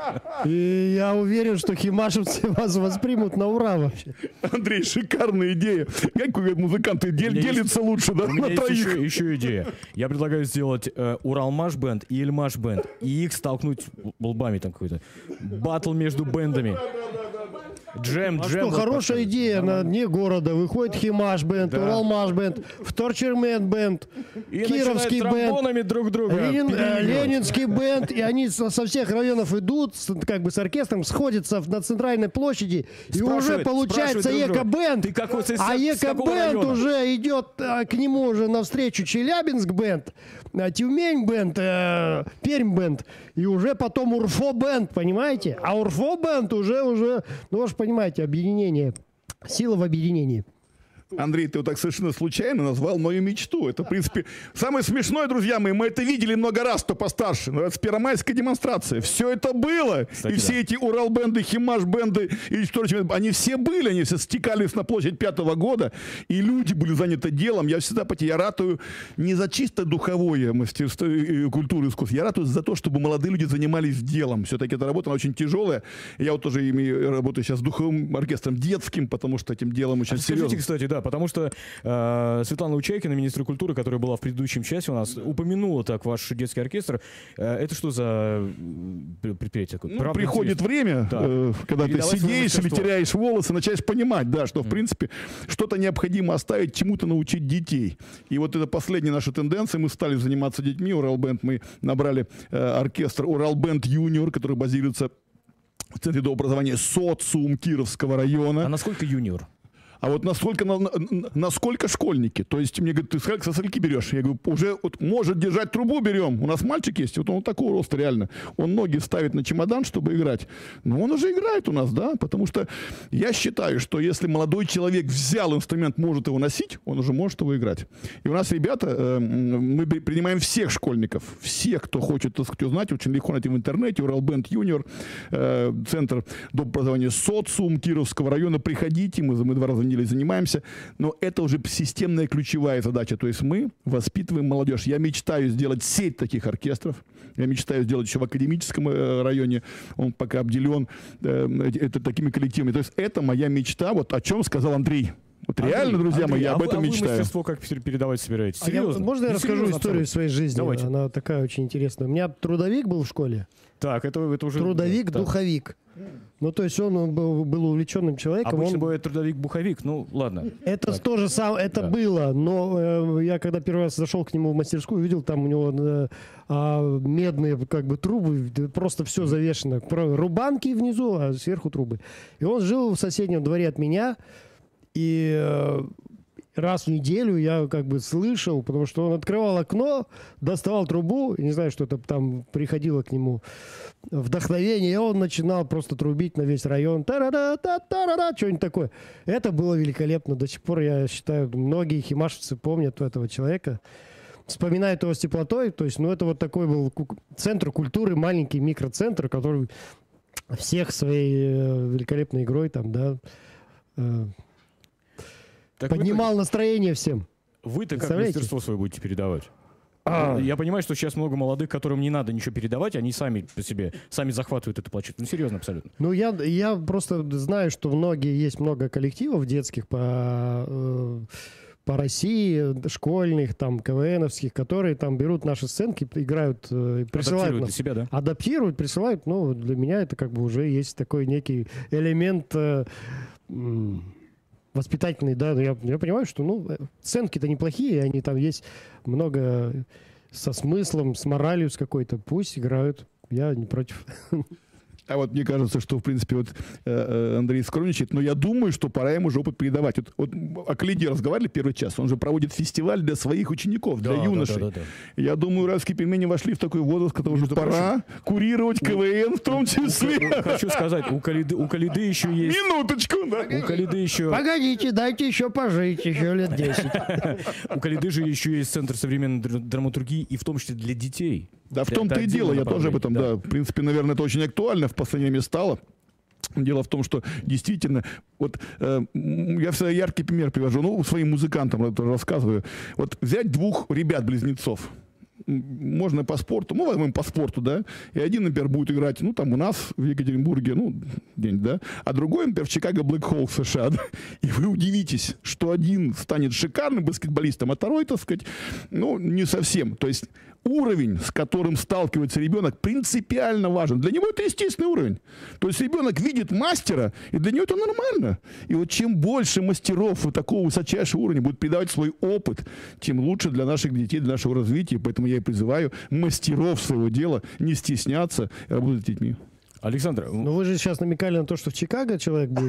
И я уверен, что химашевцы вас воспримут на ура вообще. Андрей, шикарная идея. Как вы, музыканты, дел, делятся есть, лучше, да, у меня на троих. Еще, еще идея. Я предлагаю сделать э, Уралмаш Бенд и Ильмаш Бенд. И их столкнуть лбами там какой-то. Баттл между бендами. Джем, а джем. Что, хорошая идея на дне города. Выходит Химаш Бенд, да. Уралмаш Бенд, Вторчермен Бенд, и Кировский Бенд, друг друга Ленин, э, Ленинский Бенд. И они со, со всех районов идут, с, как бы с оркестром, сходятся на центральной площади. И уже получается ЕК Бенд. А ЕК Бенд уже идет а, к нему уже навстречу Челябинск Бенд, а, Тюмень Бенд, э, Пермь Бенд. И уже потом Урфо Бенд, понимаете? А Урфо Бенд уже, уже, ну вы же понимаете, объединение. Сила в объединении. Андрей, ты вот так совершенно случайно назвал мою мечту. Это, в принципе, самое смешное, друзья мои, мы это видели много раз, кто постарше. Но это первомайская демонстрация. Все это было. Кстати, и все да. эти Урал-бенды, Химаш-бенды, и они все были, они все стекались на площадь пятого года, и люди были заняты делом. Я всегда, я ратую не за чисто духовое мастерство, культуру, искусство. Я ратую за то, чтобы молодые люди занимались делом. Все-таки эта работа, она очень тяжелая. Я вот тоже имею, работаю сейчас с духовым оркестром детским, потому что этим делом очень а серьезно. Скажите, кстати, да, да, потому что э, Светлана Учайкина, министр культуры, которая была в предыдущем часе у нас, упомянула так ваш детский оркестр. Э, это что за предприятие такое? Ну, приходит время, э, когда ты сидишь или теряешь волосы, начинаешь понимать, да, что, в mm. принципе, что-то необходимо оставить, чему-то научить детей. И вот это последняя наша тенденция. Мы стали заниматься детьми. Уралбенд, мы набрали э, оркестр Уралбенд Юниор, который базируется в Центре дообразования «Социум» Кировского района. А насколько юниор? А вот насколько, на, на, насколько школьники? То есть мне говорят, ты со скольки берешь? Я говорю, уже вот может держать трубу берем. У нас мальчик есть, вот он такого роста реально. Он ноги ставит на чемодан, чтобы играть. Но он уже играет у нас, да, потому что я считаю, что если молодой человек взял инструмент, может его носить, он уже может его играть. И у нас ребята, э, мы принимаем всех школьников, всех, кто хочет, так сказать, узнать, очень легко найти в интернете, Уралбенд Юниор, э, Центр доп. Образования «Социум» Кировского района. Приходите, мы, мы два раза в неделю занимаемся, но это уже системная ключевая задача. То есть мы воспитываем молодежь. Я мечтаю сделать сеть таких оркестров. Я мечтаю сделать еще в академическом районе. Он пока обделен э, это такими коллективами. То есть это моя мечта. Вот о чем сказал Андрей. Вот Андрей, реально, друзья Андрей, мои, я а об этом вы, мечтаю. А вы мастерство как передавать собираетесь? Серьезно? А я, можно я расскажу серьезно, историю абсолютно? своей жизни? Давайте. Она такая очень интересная. У меня трудовик был в школе. Так, это, это уже... Трудовик-духовик. Ну, то есть он был, был увлеченным человеком. Обычно он... бывает трудовик-буховик, ну, ладно. Это так. тоже самое, это да. было, но э, я когда первый раз зашел к нему в мастерскую, увидел там у него э, э, медные как бы трубы, просто все завешено. Рубанки внизу, а сверху трубы. И он жил в соседнем дворе от меня, и... Э, раз в неделю я как бы слышал, потому что он открывал окно, доставал трубу, не знаю, что-то там приходило к нему вдохновение, и он начинал просто трубить на весь район. Та-ра-ра-та-та-ра-ра, что-нибудь такое. Это было великолепно. До сих пор, я считаю, многие химашевцы помнят этого человека. Вспоминают его с теплотой. То есть, ну, это вот такой был центр культуры, маленький микроцентр, который всех своей великолепной игрой там, да, Так поднимал вы, настроение всем. Вы-то как мастерство свое будете передавать? А. Я понимаю, что сейчас много молодых, которым не надо ничего передавать, они сами по себе, сами захватывают эту площадку. Ну, серьезно, абсолютно. Ну, я, я просто знаю, что многие, есть много коллективов детских по, э, по России, школьных, там, КВНовских, которые там берут наши сценки, играют, э, присылают адаптируют нам, для себя, да? Адаптируют, присылают. Ну, для меня это как бы уже есть такой некий элемент... Э, воспитательный, да, я, я понимаю, что, ну, сценки-то неплохие, они там есть много со смыслом, с моралью с какой-то, пусть играют, я не против. А вот мне кажется, что, в принципе, вот э, Андрей скромничает, но я думаю, что пора ему уже опыт передавать. Вот, вот о Калиде разговаривали первый час, он же проводит фестиваль для своих учеников, для да, юношей. Да, да, да, да. Я думаю, уральские пельмени вошли в такой возраст, когда уже пора курировать КВН в том числе. Хочу сказать, у Калиды, у Калиды еще есть... Минуточку, да. У Калиды еще... Погодите, дайте еще пожить, еще лет десять. У Калиды же еще есть Центр современной драматургии, и в том числе для детей. Да, в том-то и дело, я тоже об этом, да. да. В принципе, наверное, это очень актуально в последнее время стало. Дело в том, что действительно, вот э, я всегда яркий пример привожу, ну, своим музыкантам рассказываю. Вот взять двух ребят-близнецов. Можно по спорту, ну, возьмем по спорту, да, и один, например, будет играть, ну, там у нас в Екатеринбурге, ну, где-нибудь, да, а другой, например, в Чикаго Блэк Хоук США, да? И вы удивитесь, что один станет шикарным баскетболистом, а второй, так сказать, ну, не совсем, то есть уровень, с которым сталкивается ребенок, принципиально важен. Для него это естественный уровень. То есть ребенок видит мастера, и для него это нормально. И вот чем больше мастеров вот такого высочайшего уровня будут передавать свой опыт, тем лучше для наших детей, для нашего развития. Поэтому я и призываю мастеров своего дела не стесняться работать с детьми. Александр, ну вы же сейчас намекали на то, что в Чикаго человек будет,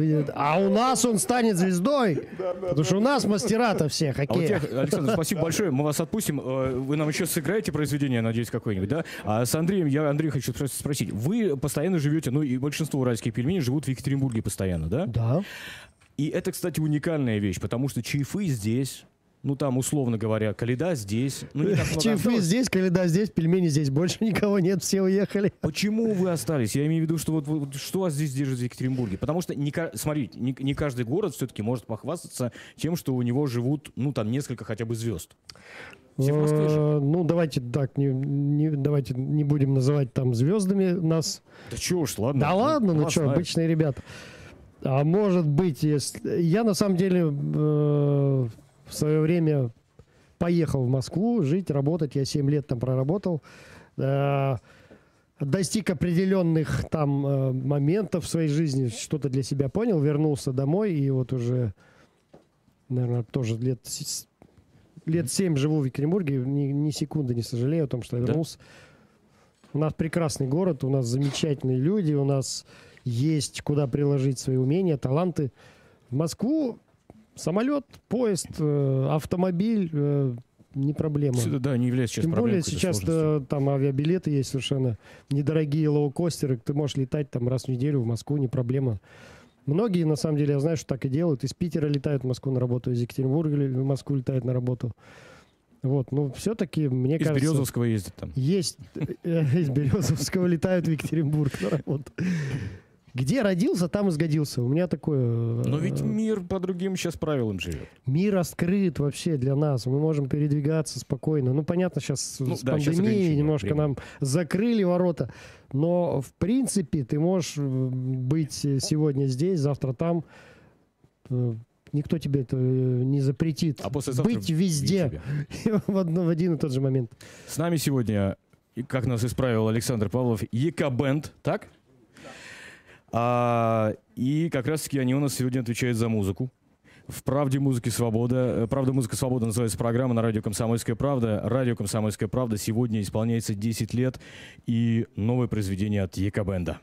а у нас он станет звездой, потому что у нас мастера-то все хоккея. А вот я, Александр, спасибо большое, мы вас отпустим, вы нам еще сыграете произведение, надеюсь, какое-нибудь, да? А с Андреем, я Андрей хочу спросить, вы постоянно живете, ну и большинство уральских пельменей живут в Екатеринбурге постоянно, да? Да. И это, кстати, уникальная вещь, потому что чаефы здесь... Ну, там, условно говоря, Калида здесь. Ну, чаефы здесь, Калида здесь, пельмени здесь. Больше никого нет, все уехали. Почему вы остались? Я имею в виду, что вот, вот что вас здесь держит в Екатеринбурге? Потому что, не, смотрите, не, не каждый город все-таки может похвастаться тем, что у него живут, ну, там, несколько хотя бы звезд. Все в Москве же. Ну, давайте так, не, не, давайте не будем называть там звездами нас. Да чего уж, ладно. Да ладно, ну что, обычные ребята. А может быть, если... Я на самом деле э, в свое время поехал в Москву жить, работать. Я семь лет там проработал. Э, достиг определенных там э, моментов в своей жизни, что-то для себя понял, вернулся домой и вот уже, наверное, тоже лет, лет семь живу в Екатеринбурге, ни, ни секунды не сожалею о том, что я вернулся. Да? У нас прекрасный город, у нас замечательные люди, у нас есть куда приложить свои умения, таланты. В Москву самолет, поезд, э, автомобиль э, не проблема. Да, не является сейчас Тем более сейчас э, там авиабилеты есть совершенно недорогие лоукостеры. Ты можешь летать там раз в неделю в Москву, не проблема. Многие, на самом деле, я знаю, что так и делают. Из Питера летают в Москву на работу, из Екатеринбурга в Москву летают на работу. Вот, ну, все-таки, мне из кажется... Из Березовского ездят там. Есть. Из Березовского летают в Екатеринбург на работу. Где родился, там и сгодился. У меня такое... Но ведь мир по другим сейчас правилам живет. Мир раскрыт вообще для нас. Мы можем передвигаться спокойно. Ну, понятно, сейчас ну, с да, пандемией немножко время. Нам закрыли ворота. Но, в принципе, ты можешь быть сегодня здесь, завтра там. Никто тебе это не запретит. А быть везде в, одно, в один и тот же момент. С нами сегодня, как нас исправил Александр Павлов, Ека-бенд, так? А, и как раз-таки они у нас сегодня отвечают за музыку. В «Правде музыки свобода». «Правда музыка свобода» называется программа на радио «Комсомольская правда». Радио «Комсомольская правда» сегодня исполняется десять лет. И новое произведение от Ека-бенда.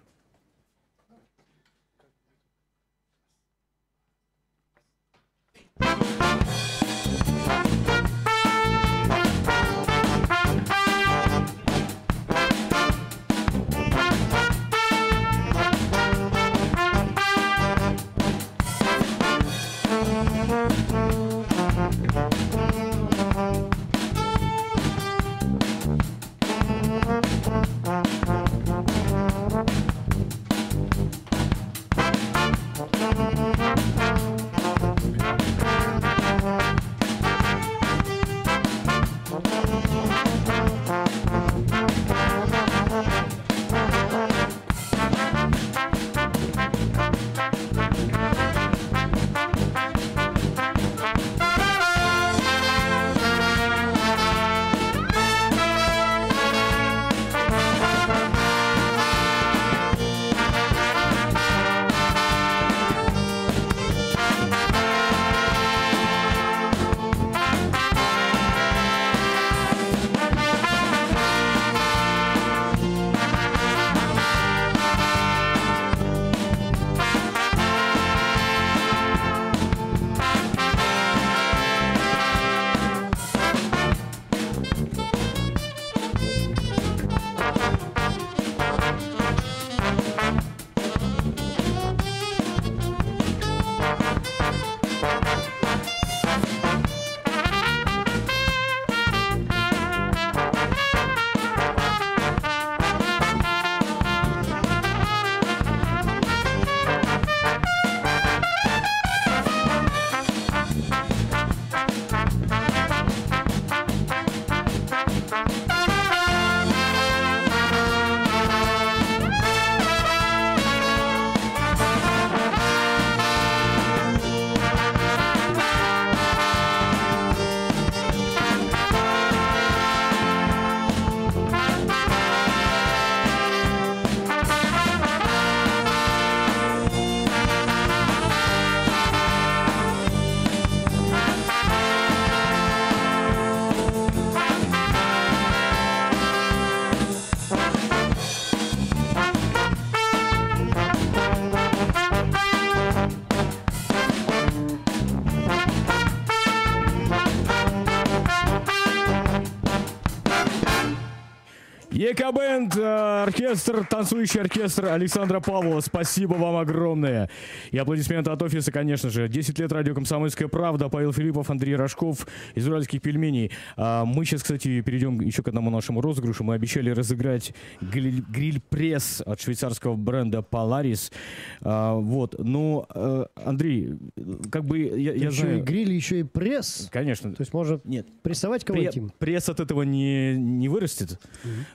Ека-бенд, оркестр, танцующий оркестр Александра Павлова. Спасибо вам огромное. И аплодисменты от офиса, конечно же. десять лет радио «Комсомольская правда». Павел Филиппов, Андрей Рожков из «Уральских пельменей». А мы сейчас, кстати, перейдем еще к одному нашему розыгрышу. Мы обещали разыграть гриль- гриль-пресс от швейцарского бренда Polaris. А, вот. Ну, Андрей, как бы я, я еще знаю... и гриль, еще и пресс? Конечно. То есть можно Нет. прессовать кого-нибудь? Пресс от этого не, не вырастет.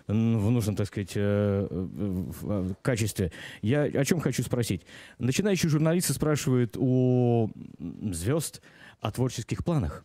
в нужном, так сказать, качестве. Я о чем хочу спросить. Начинающие журналисты спрашивают у звезд о творческих планах.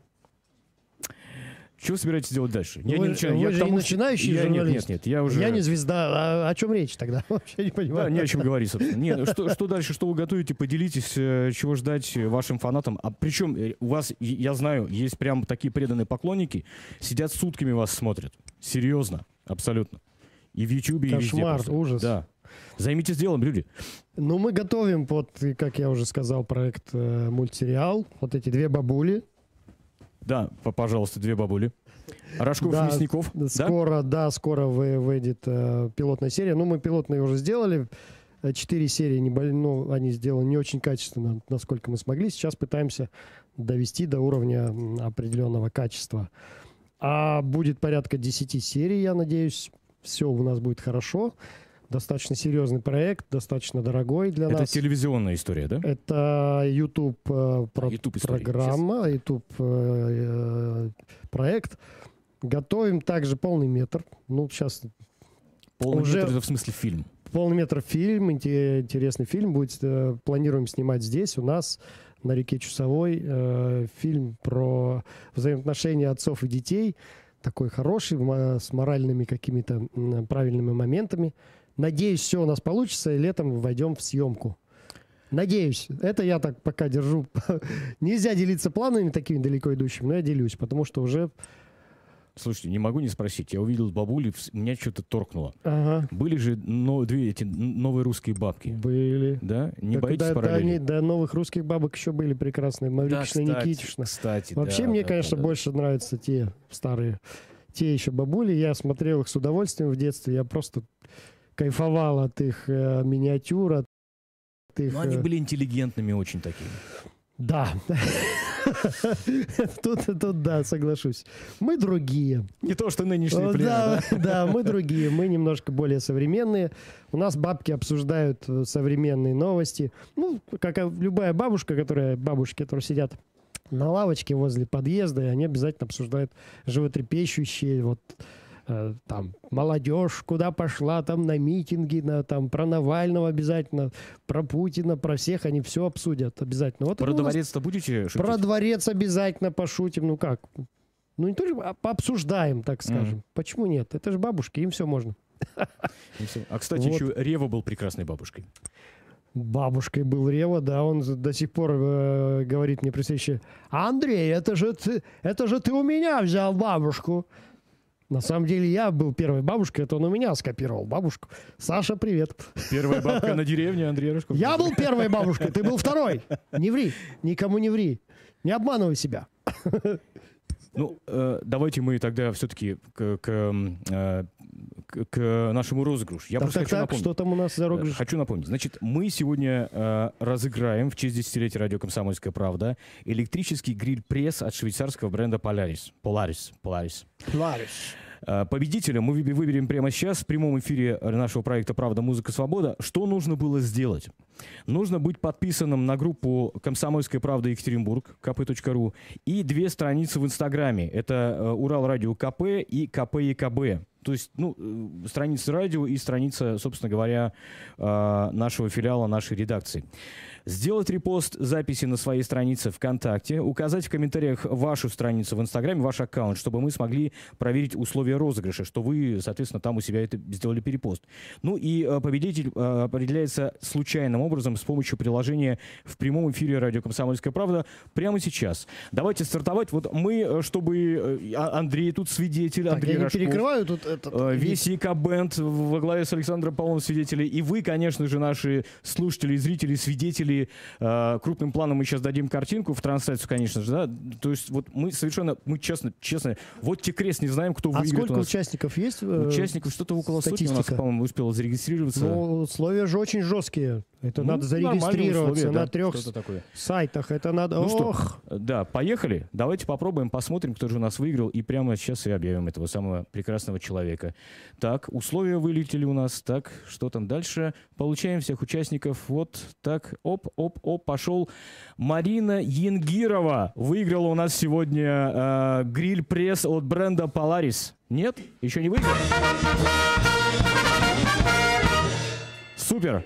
Что вы собираетесь делать дальше? Я вы, не начинаю. Вы я же тому, не начинающий я, журналист. Нет, нет, нет. Я, уже... я не звезда. А о чем речь тогда? Вообще не понимаю. Да, не о чем говорить, собственно. Нет, что, что дальше, что вы готовите? Поделитесь, чего ждать вашим фанатам. А причем у вас, я знаю, есть прям такие преданные поклонники, сидят сутками вас смотрят. Серьезно, абсолютно. И в Ютьюбе, и везде. Кошмар, просто. ужас. Да. Займитесь делом, люди. Ну, мы готовим под, как я уже сказал, проект э, мультсериал. Вот эти две бабули. Да, пожалуйста, две бабули. Рожков, да, Мясников. Скоро, да, да скоро вы, выйдет э, пилотная серия. Ну, мы пилотные уже сделали. Четыре серии, не, ну, они сделаны не очень качественно, насколько мы смогли. Сейчас пытаемся довести до уровня определенного качества. А будет порядка десяти серий, я надеюсь. Все у нас будет хорошо. Достаточно серьезный проект, достаточно дорогой для Это нас. Это телевизионная история, да? Это YouTube, э, про- а, YouTube программа, YouTube э, проект. Готовим также полный метр. Ну, сейчас полный уже метр, это в смысле фильм? Полный метр фильм, интересный фильм. Будет, э, планируем снимать здесь, у нас, на реке Чусовой. Э, фильм про взаимоотношения отцов и детей. Такой хороший, с моральными какими-то правильными моментами. Надеюсь, все у нас получится, и летом войдем в съемку. Надеюсь. Это я так пока держу. Нельзя делиться планами такими далеко идущими, но я делюсь, потому что уже... Слушайте, не могу не спросить. Я увидел бабули, меня что-то торкнуло. Ага. Были же но, две эти новые русские бабки? Были. Да? Не так, боитесь да, параллели? Да, да, новых русских бабок еще были прекрасные. Маврикична, да, кстати, Никитична. Кстати, Вообще да, мне, да, конечно, да, да. больше нравятся те старые, те еще бабули. Я смотрел их с удовольствием в детстве. Я просто кайфовал от их э, миниатюр, от их... Но они были интеллигентными очень такими. Да. Тут, тут, да, соглашусь. Мы другие. Не то, что нынешние племя, да, да? Да, мы другие. Мы немножко более современные. У нас бабки обсуждают современные новости. Ну, как любая бабушка, которая, бабушки, которые сидят на лавочке возле подъезда, и они обязательно обсуждают животрепещущие, вот, э, там, молодежь куда пошла, там, на митинги, на, там, про Навального обязательно, про Путина, про всех, они все обсудят обязательно. Вот про дворец-то будете шутить? Про дворец обязательно пошутим, ну как? Ну, не только, а пообсуждаем, так скажем. Mm. Почему нет? Это же бабушки, им все можно. А, кстати, вот. Еще Рева был прекрасной бабушкой. Бабушкой был Рева, да, он до сих пор э, говорит мне при встрече: Андрей, это же, ты, это же ты у меня взял бабушку. На самом деле я был первой бабушкой, это он у меня скопировал бабушку. Саша, привет. Первая бабка на деревне, Андрей Рожков. Я был первой бабушкой, ты был второй. Не ври, никому не ври. Не обманывай себя. Ну, э, давайте мы тогда все-таки к, к, э, к, к нашему розыгрышу. Я так, просто так, хочу так, напомнить. Что там у нас за розыгрыш? Хочу напомнить. Значит, мы сегодня э, разыграем в честь десятилетия радио «Комсомольская правда» электрический гриль-пресс от швейцарского бренда Polaris. Polaris. Polaris. Polaris. Победителя мы выберем прямо сейчас в прямом эфире нашего проекта «Правда, музыка, свобода». Что нужно было сделать? Нужно быть подписанным на группу «Комсомольская правда Екатеринбург» ка пэ точка ру и две страницы в Инстаграме. Это Урал Радио КП и КП ЕКБ. То есть, ну, страница радио и страница, собственно говоря, нашего филиала, нашей редакции. Сделать репост записи на своей странице ВКонтакте, указать в комментариях вашу страницу в Инстаграме, ваш аккаунт, чтобы мы смогли проверить условия розыгрыша, что вы, соответственно, там у себя это сделали перепост. Ну и победитель определяется случайным образом с помощью приложения в прямом эфире радио «Комсомольская правда» прямо сейчас. Давайте стартовать. Вот мы, чтобы... Андрей тут свидетель, так, Андрей я не Рожков. перекрываю тут этот... Весь ЕК-бенд во главе с Александром Павловым свидетелей. И вы, конечно же, наши слушатели, зрители, свидетели. Э, крупным планом мы сейчас дадим картинку в трансляцию, конечно же, да. То есть вот мы совершенно, мы честно, честно, вот те крест не знаем, кто а выиграет. сколько у нас. Участников есть? Участников что-то около сотни у нас, по-моему, успело зарегистрироваться. Ну, условия же очень жесткие. Это ну, надо зарегистрироваться условия, на да, трех сайтах. Это надо... Ну Ох! Что, да, поехали. Давайте попробуем, посмотрим, кто же у нас выиграл. И прямо сейчас и объявим этого самого прекрасного человека. Так, условия вылетели у нас. Так, что там дальше? Получаем всех участников. Вот так, оп, оп, оп, пошел. Марина Янгирова выиграла у нас сегодня э, гриль-пресс от бренда Polaris. Нет? Еще не выиграл? Супер.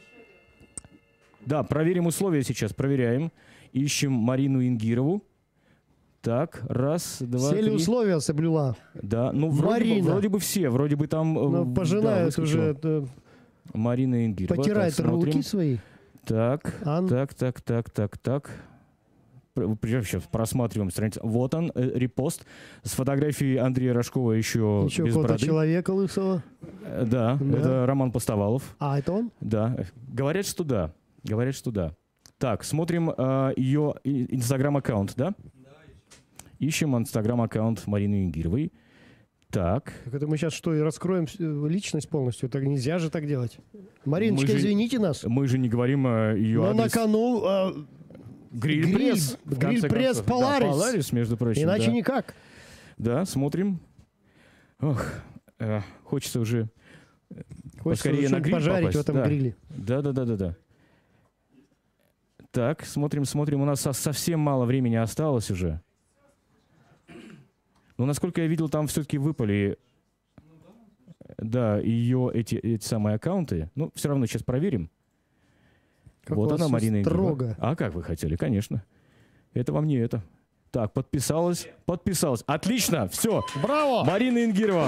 Да, проверим условия сейчас, проверяем. Ищем Марину Ингирову. Так, раз, два, все три. ли условия соблюла? Да, ну вроде бы, вроде бы все, вроде бы там... Ну, пожинают да, уже... Это... Марина Ингирова. Потирает так, руки свои. Так, Ан... так, так, так, так, так. Сейчас просматриваем страницу. Вот он, э, репост с фотографией Андрея Рожкова еще, еще без бороды. Человека лысого. Э, да, да, это Роман Постовалов. А, это он? Да. Говорят, что да. Говорят, что да. Так, смотрим э, ее инстаграм-аккаунт, да? Ищем инстаграм-аккаунт Марины Ингировой. Так. Так это мы сейчас что, и раскроем личность полностью? Так нельзя же так делать. Мариночка, же, извините нас. Мы же не говорим э, ее Но адрес. на кону... Э, Гриль-пресс. Гриль-пресс Polaris. Да, Polaris, между прочим. Иначе да. никак. Да, смотрим. Ох, э, хочется уже хочется поскорее на гриль пожарить попасть. в этом да. гриле. Да, да, да, да, да. Так, смотрим, смотрим. У нас со- совсем мало времени осталось уже. Но, насколько я видел, там все-таки выпали, да, ее эти, эти самые аккаунты. Ну, все равно сейчас проверим. Как вот она, Марина Ингирова. А как вы хотели, конечно. Это вам не это. Так, подписалась, подписалась. Отлично, все. Браво! Марина Ингирова.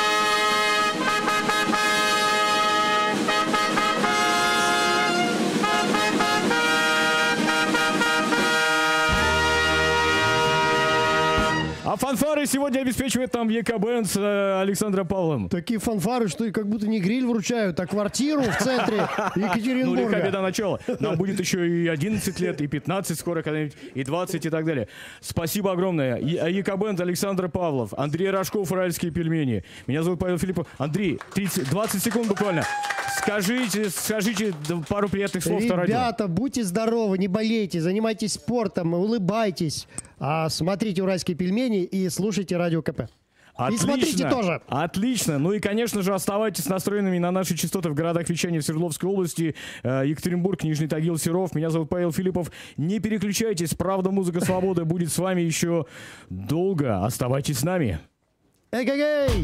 А фанфары сегодня обеспечивает нам ЕКБ с э, Александром Павловым. Такие фанфары, что и как будто не гриль вручают, а квартиру в центре Екатеринбурга. Ну, легка беда начала. Нам будет еще и одиннадцать лет, и пятнадцать скоро когда-нибудь, и двадцать и так далее. Спасибо огромное. ЕКБ Александр Павлов, Андрей Рожков, уральские пельмени. Меня зовут Павел Филиппов. Андрей, тридцать, двадцать секунд буквально. Скажите, скажите пару приятных слов. Ребята, будьте здоровы, не болейте, занимайтесь спортом, улыбайтесь. А смотрите «Уральские пельмени» и слушайте Радио КП. Отлично. И смотрите тоже. Отлично. Ну и, конечно же, оставайтесь настроенными на наши частоты в городах вещания в Свердловской области, Екатеринбург, Нижний Тагил, Серов. Меня зовут Павел Филиппов. Не переключайтесь. Правда, музыка свободы будет с вами еще долго. Оставайтесь с нами. Эгегей!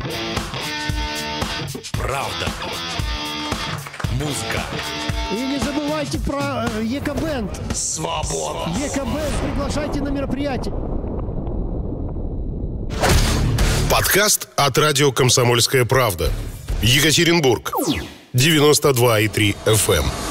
Правда. Музыка. И не забывайте про э, ЕКБэнд. Свобода. ЕКБэнд приглашайте на мероприятие. Подкаст от радио «Комсомольская правда». Екатеринбург. девяносто два и три эф эм.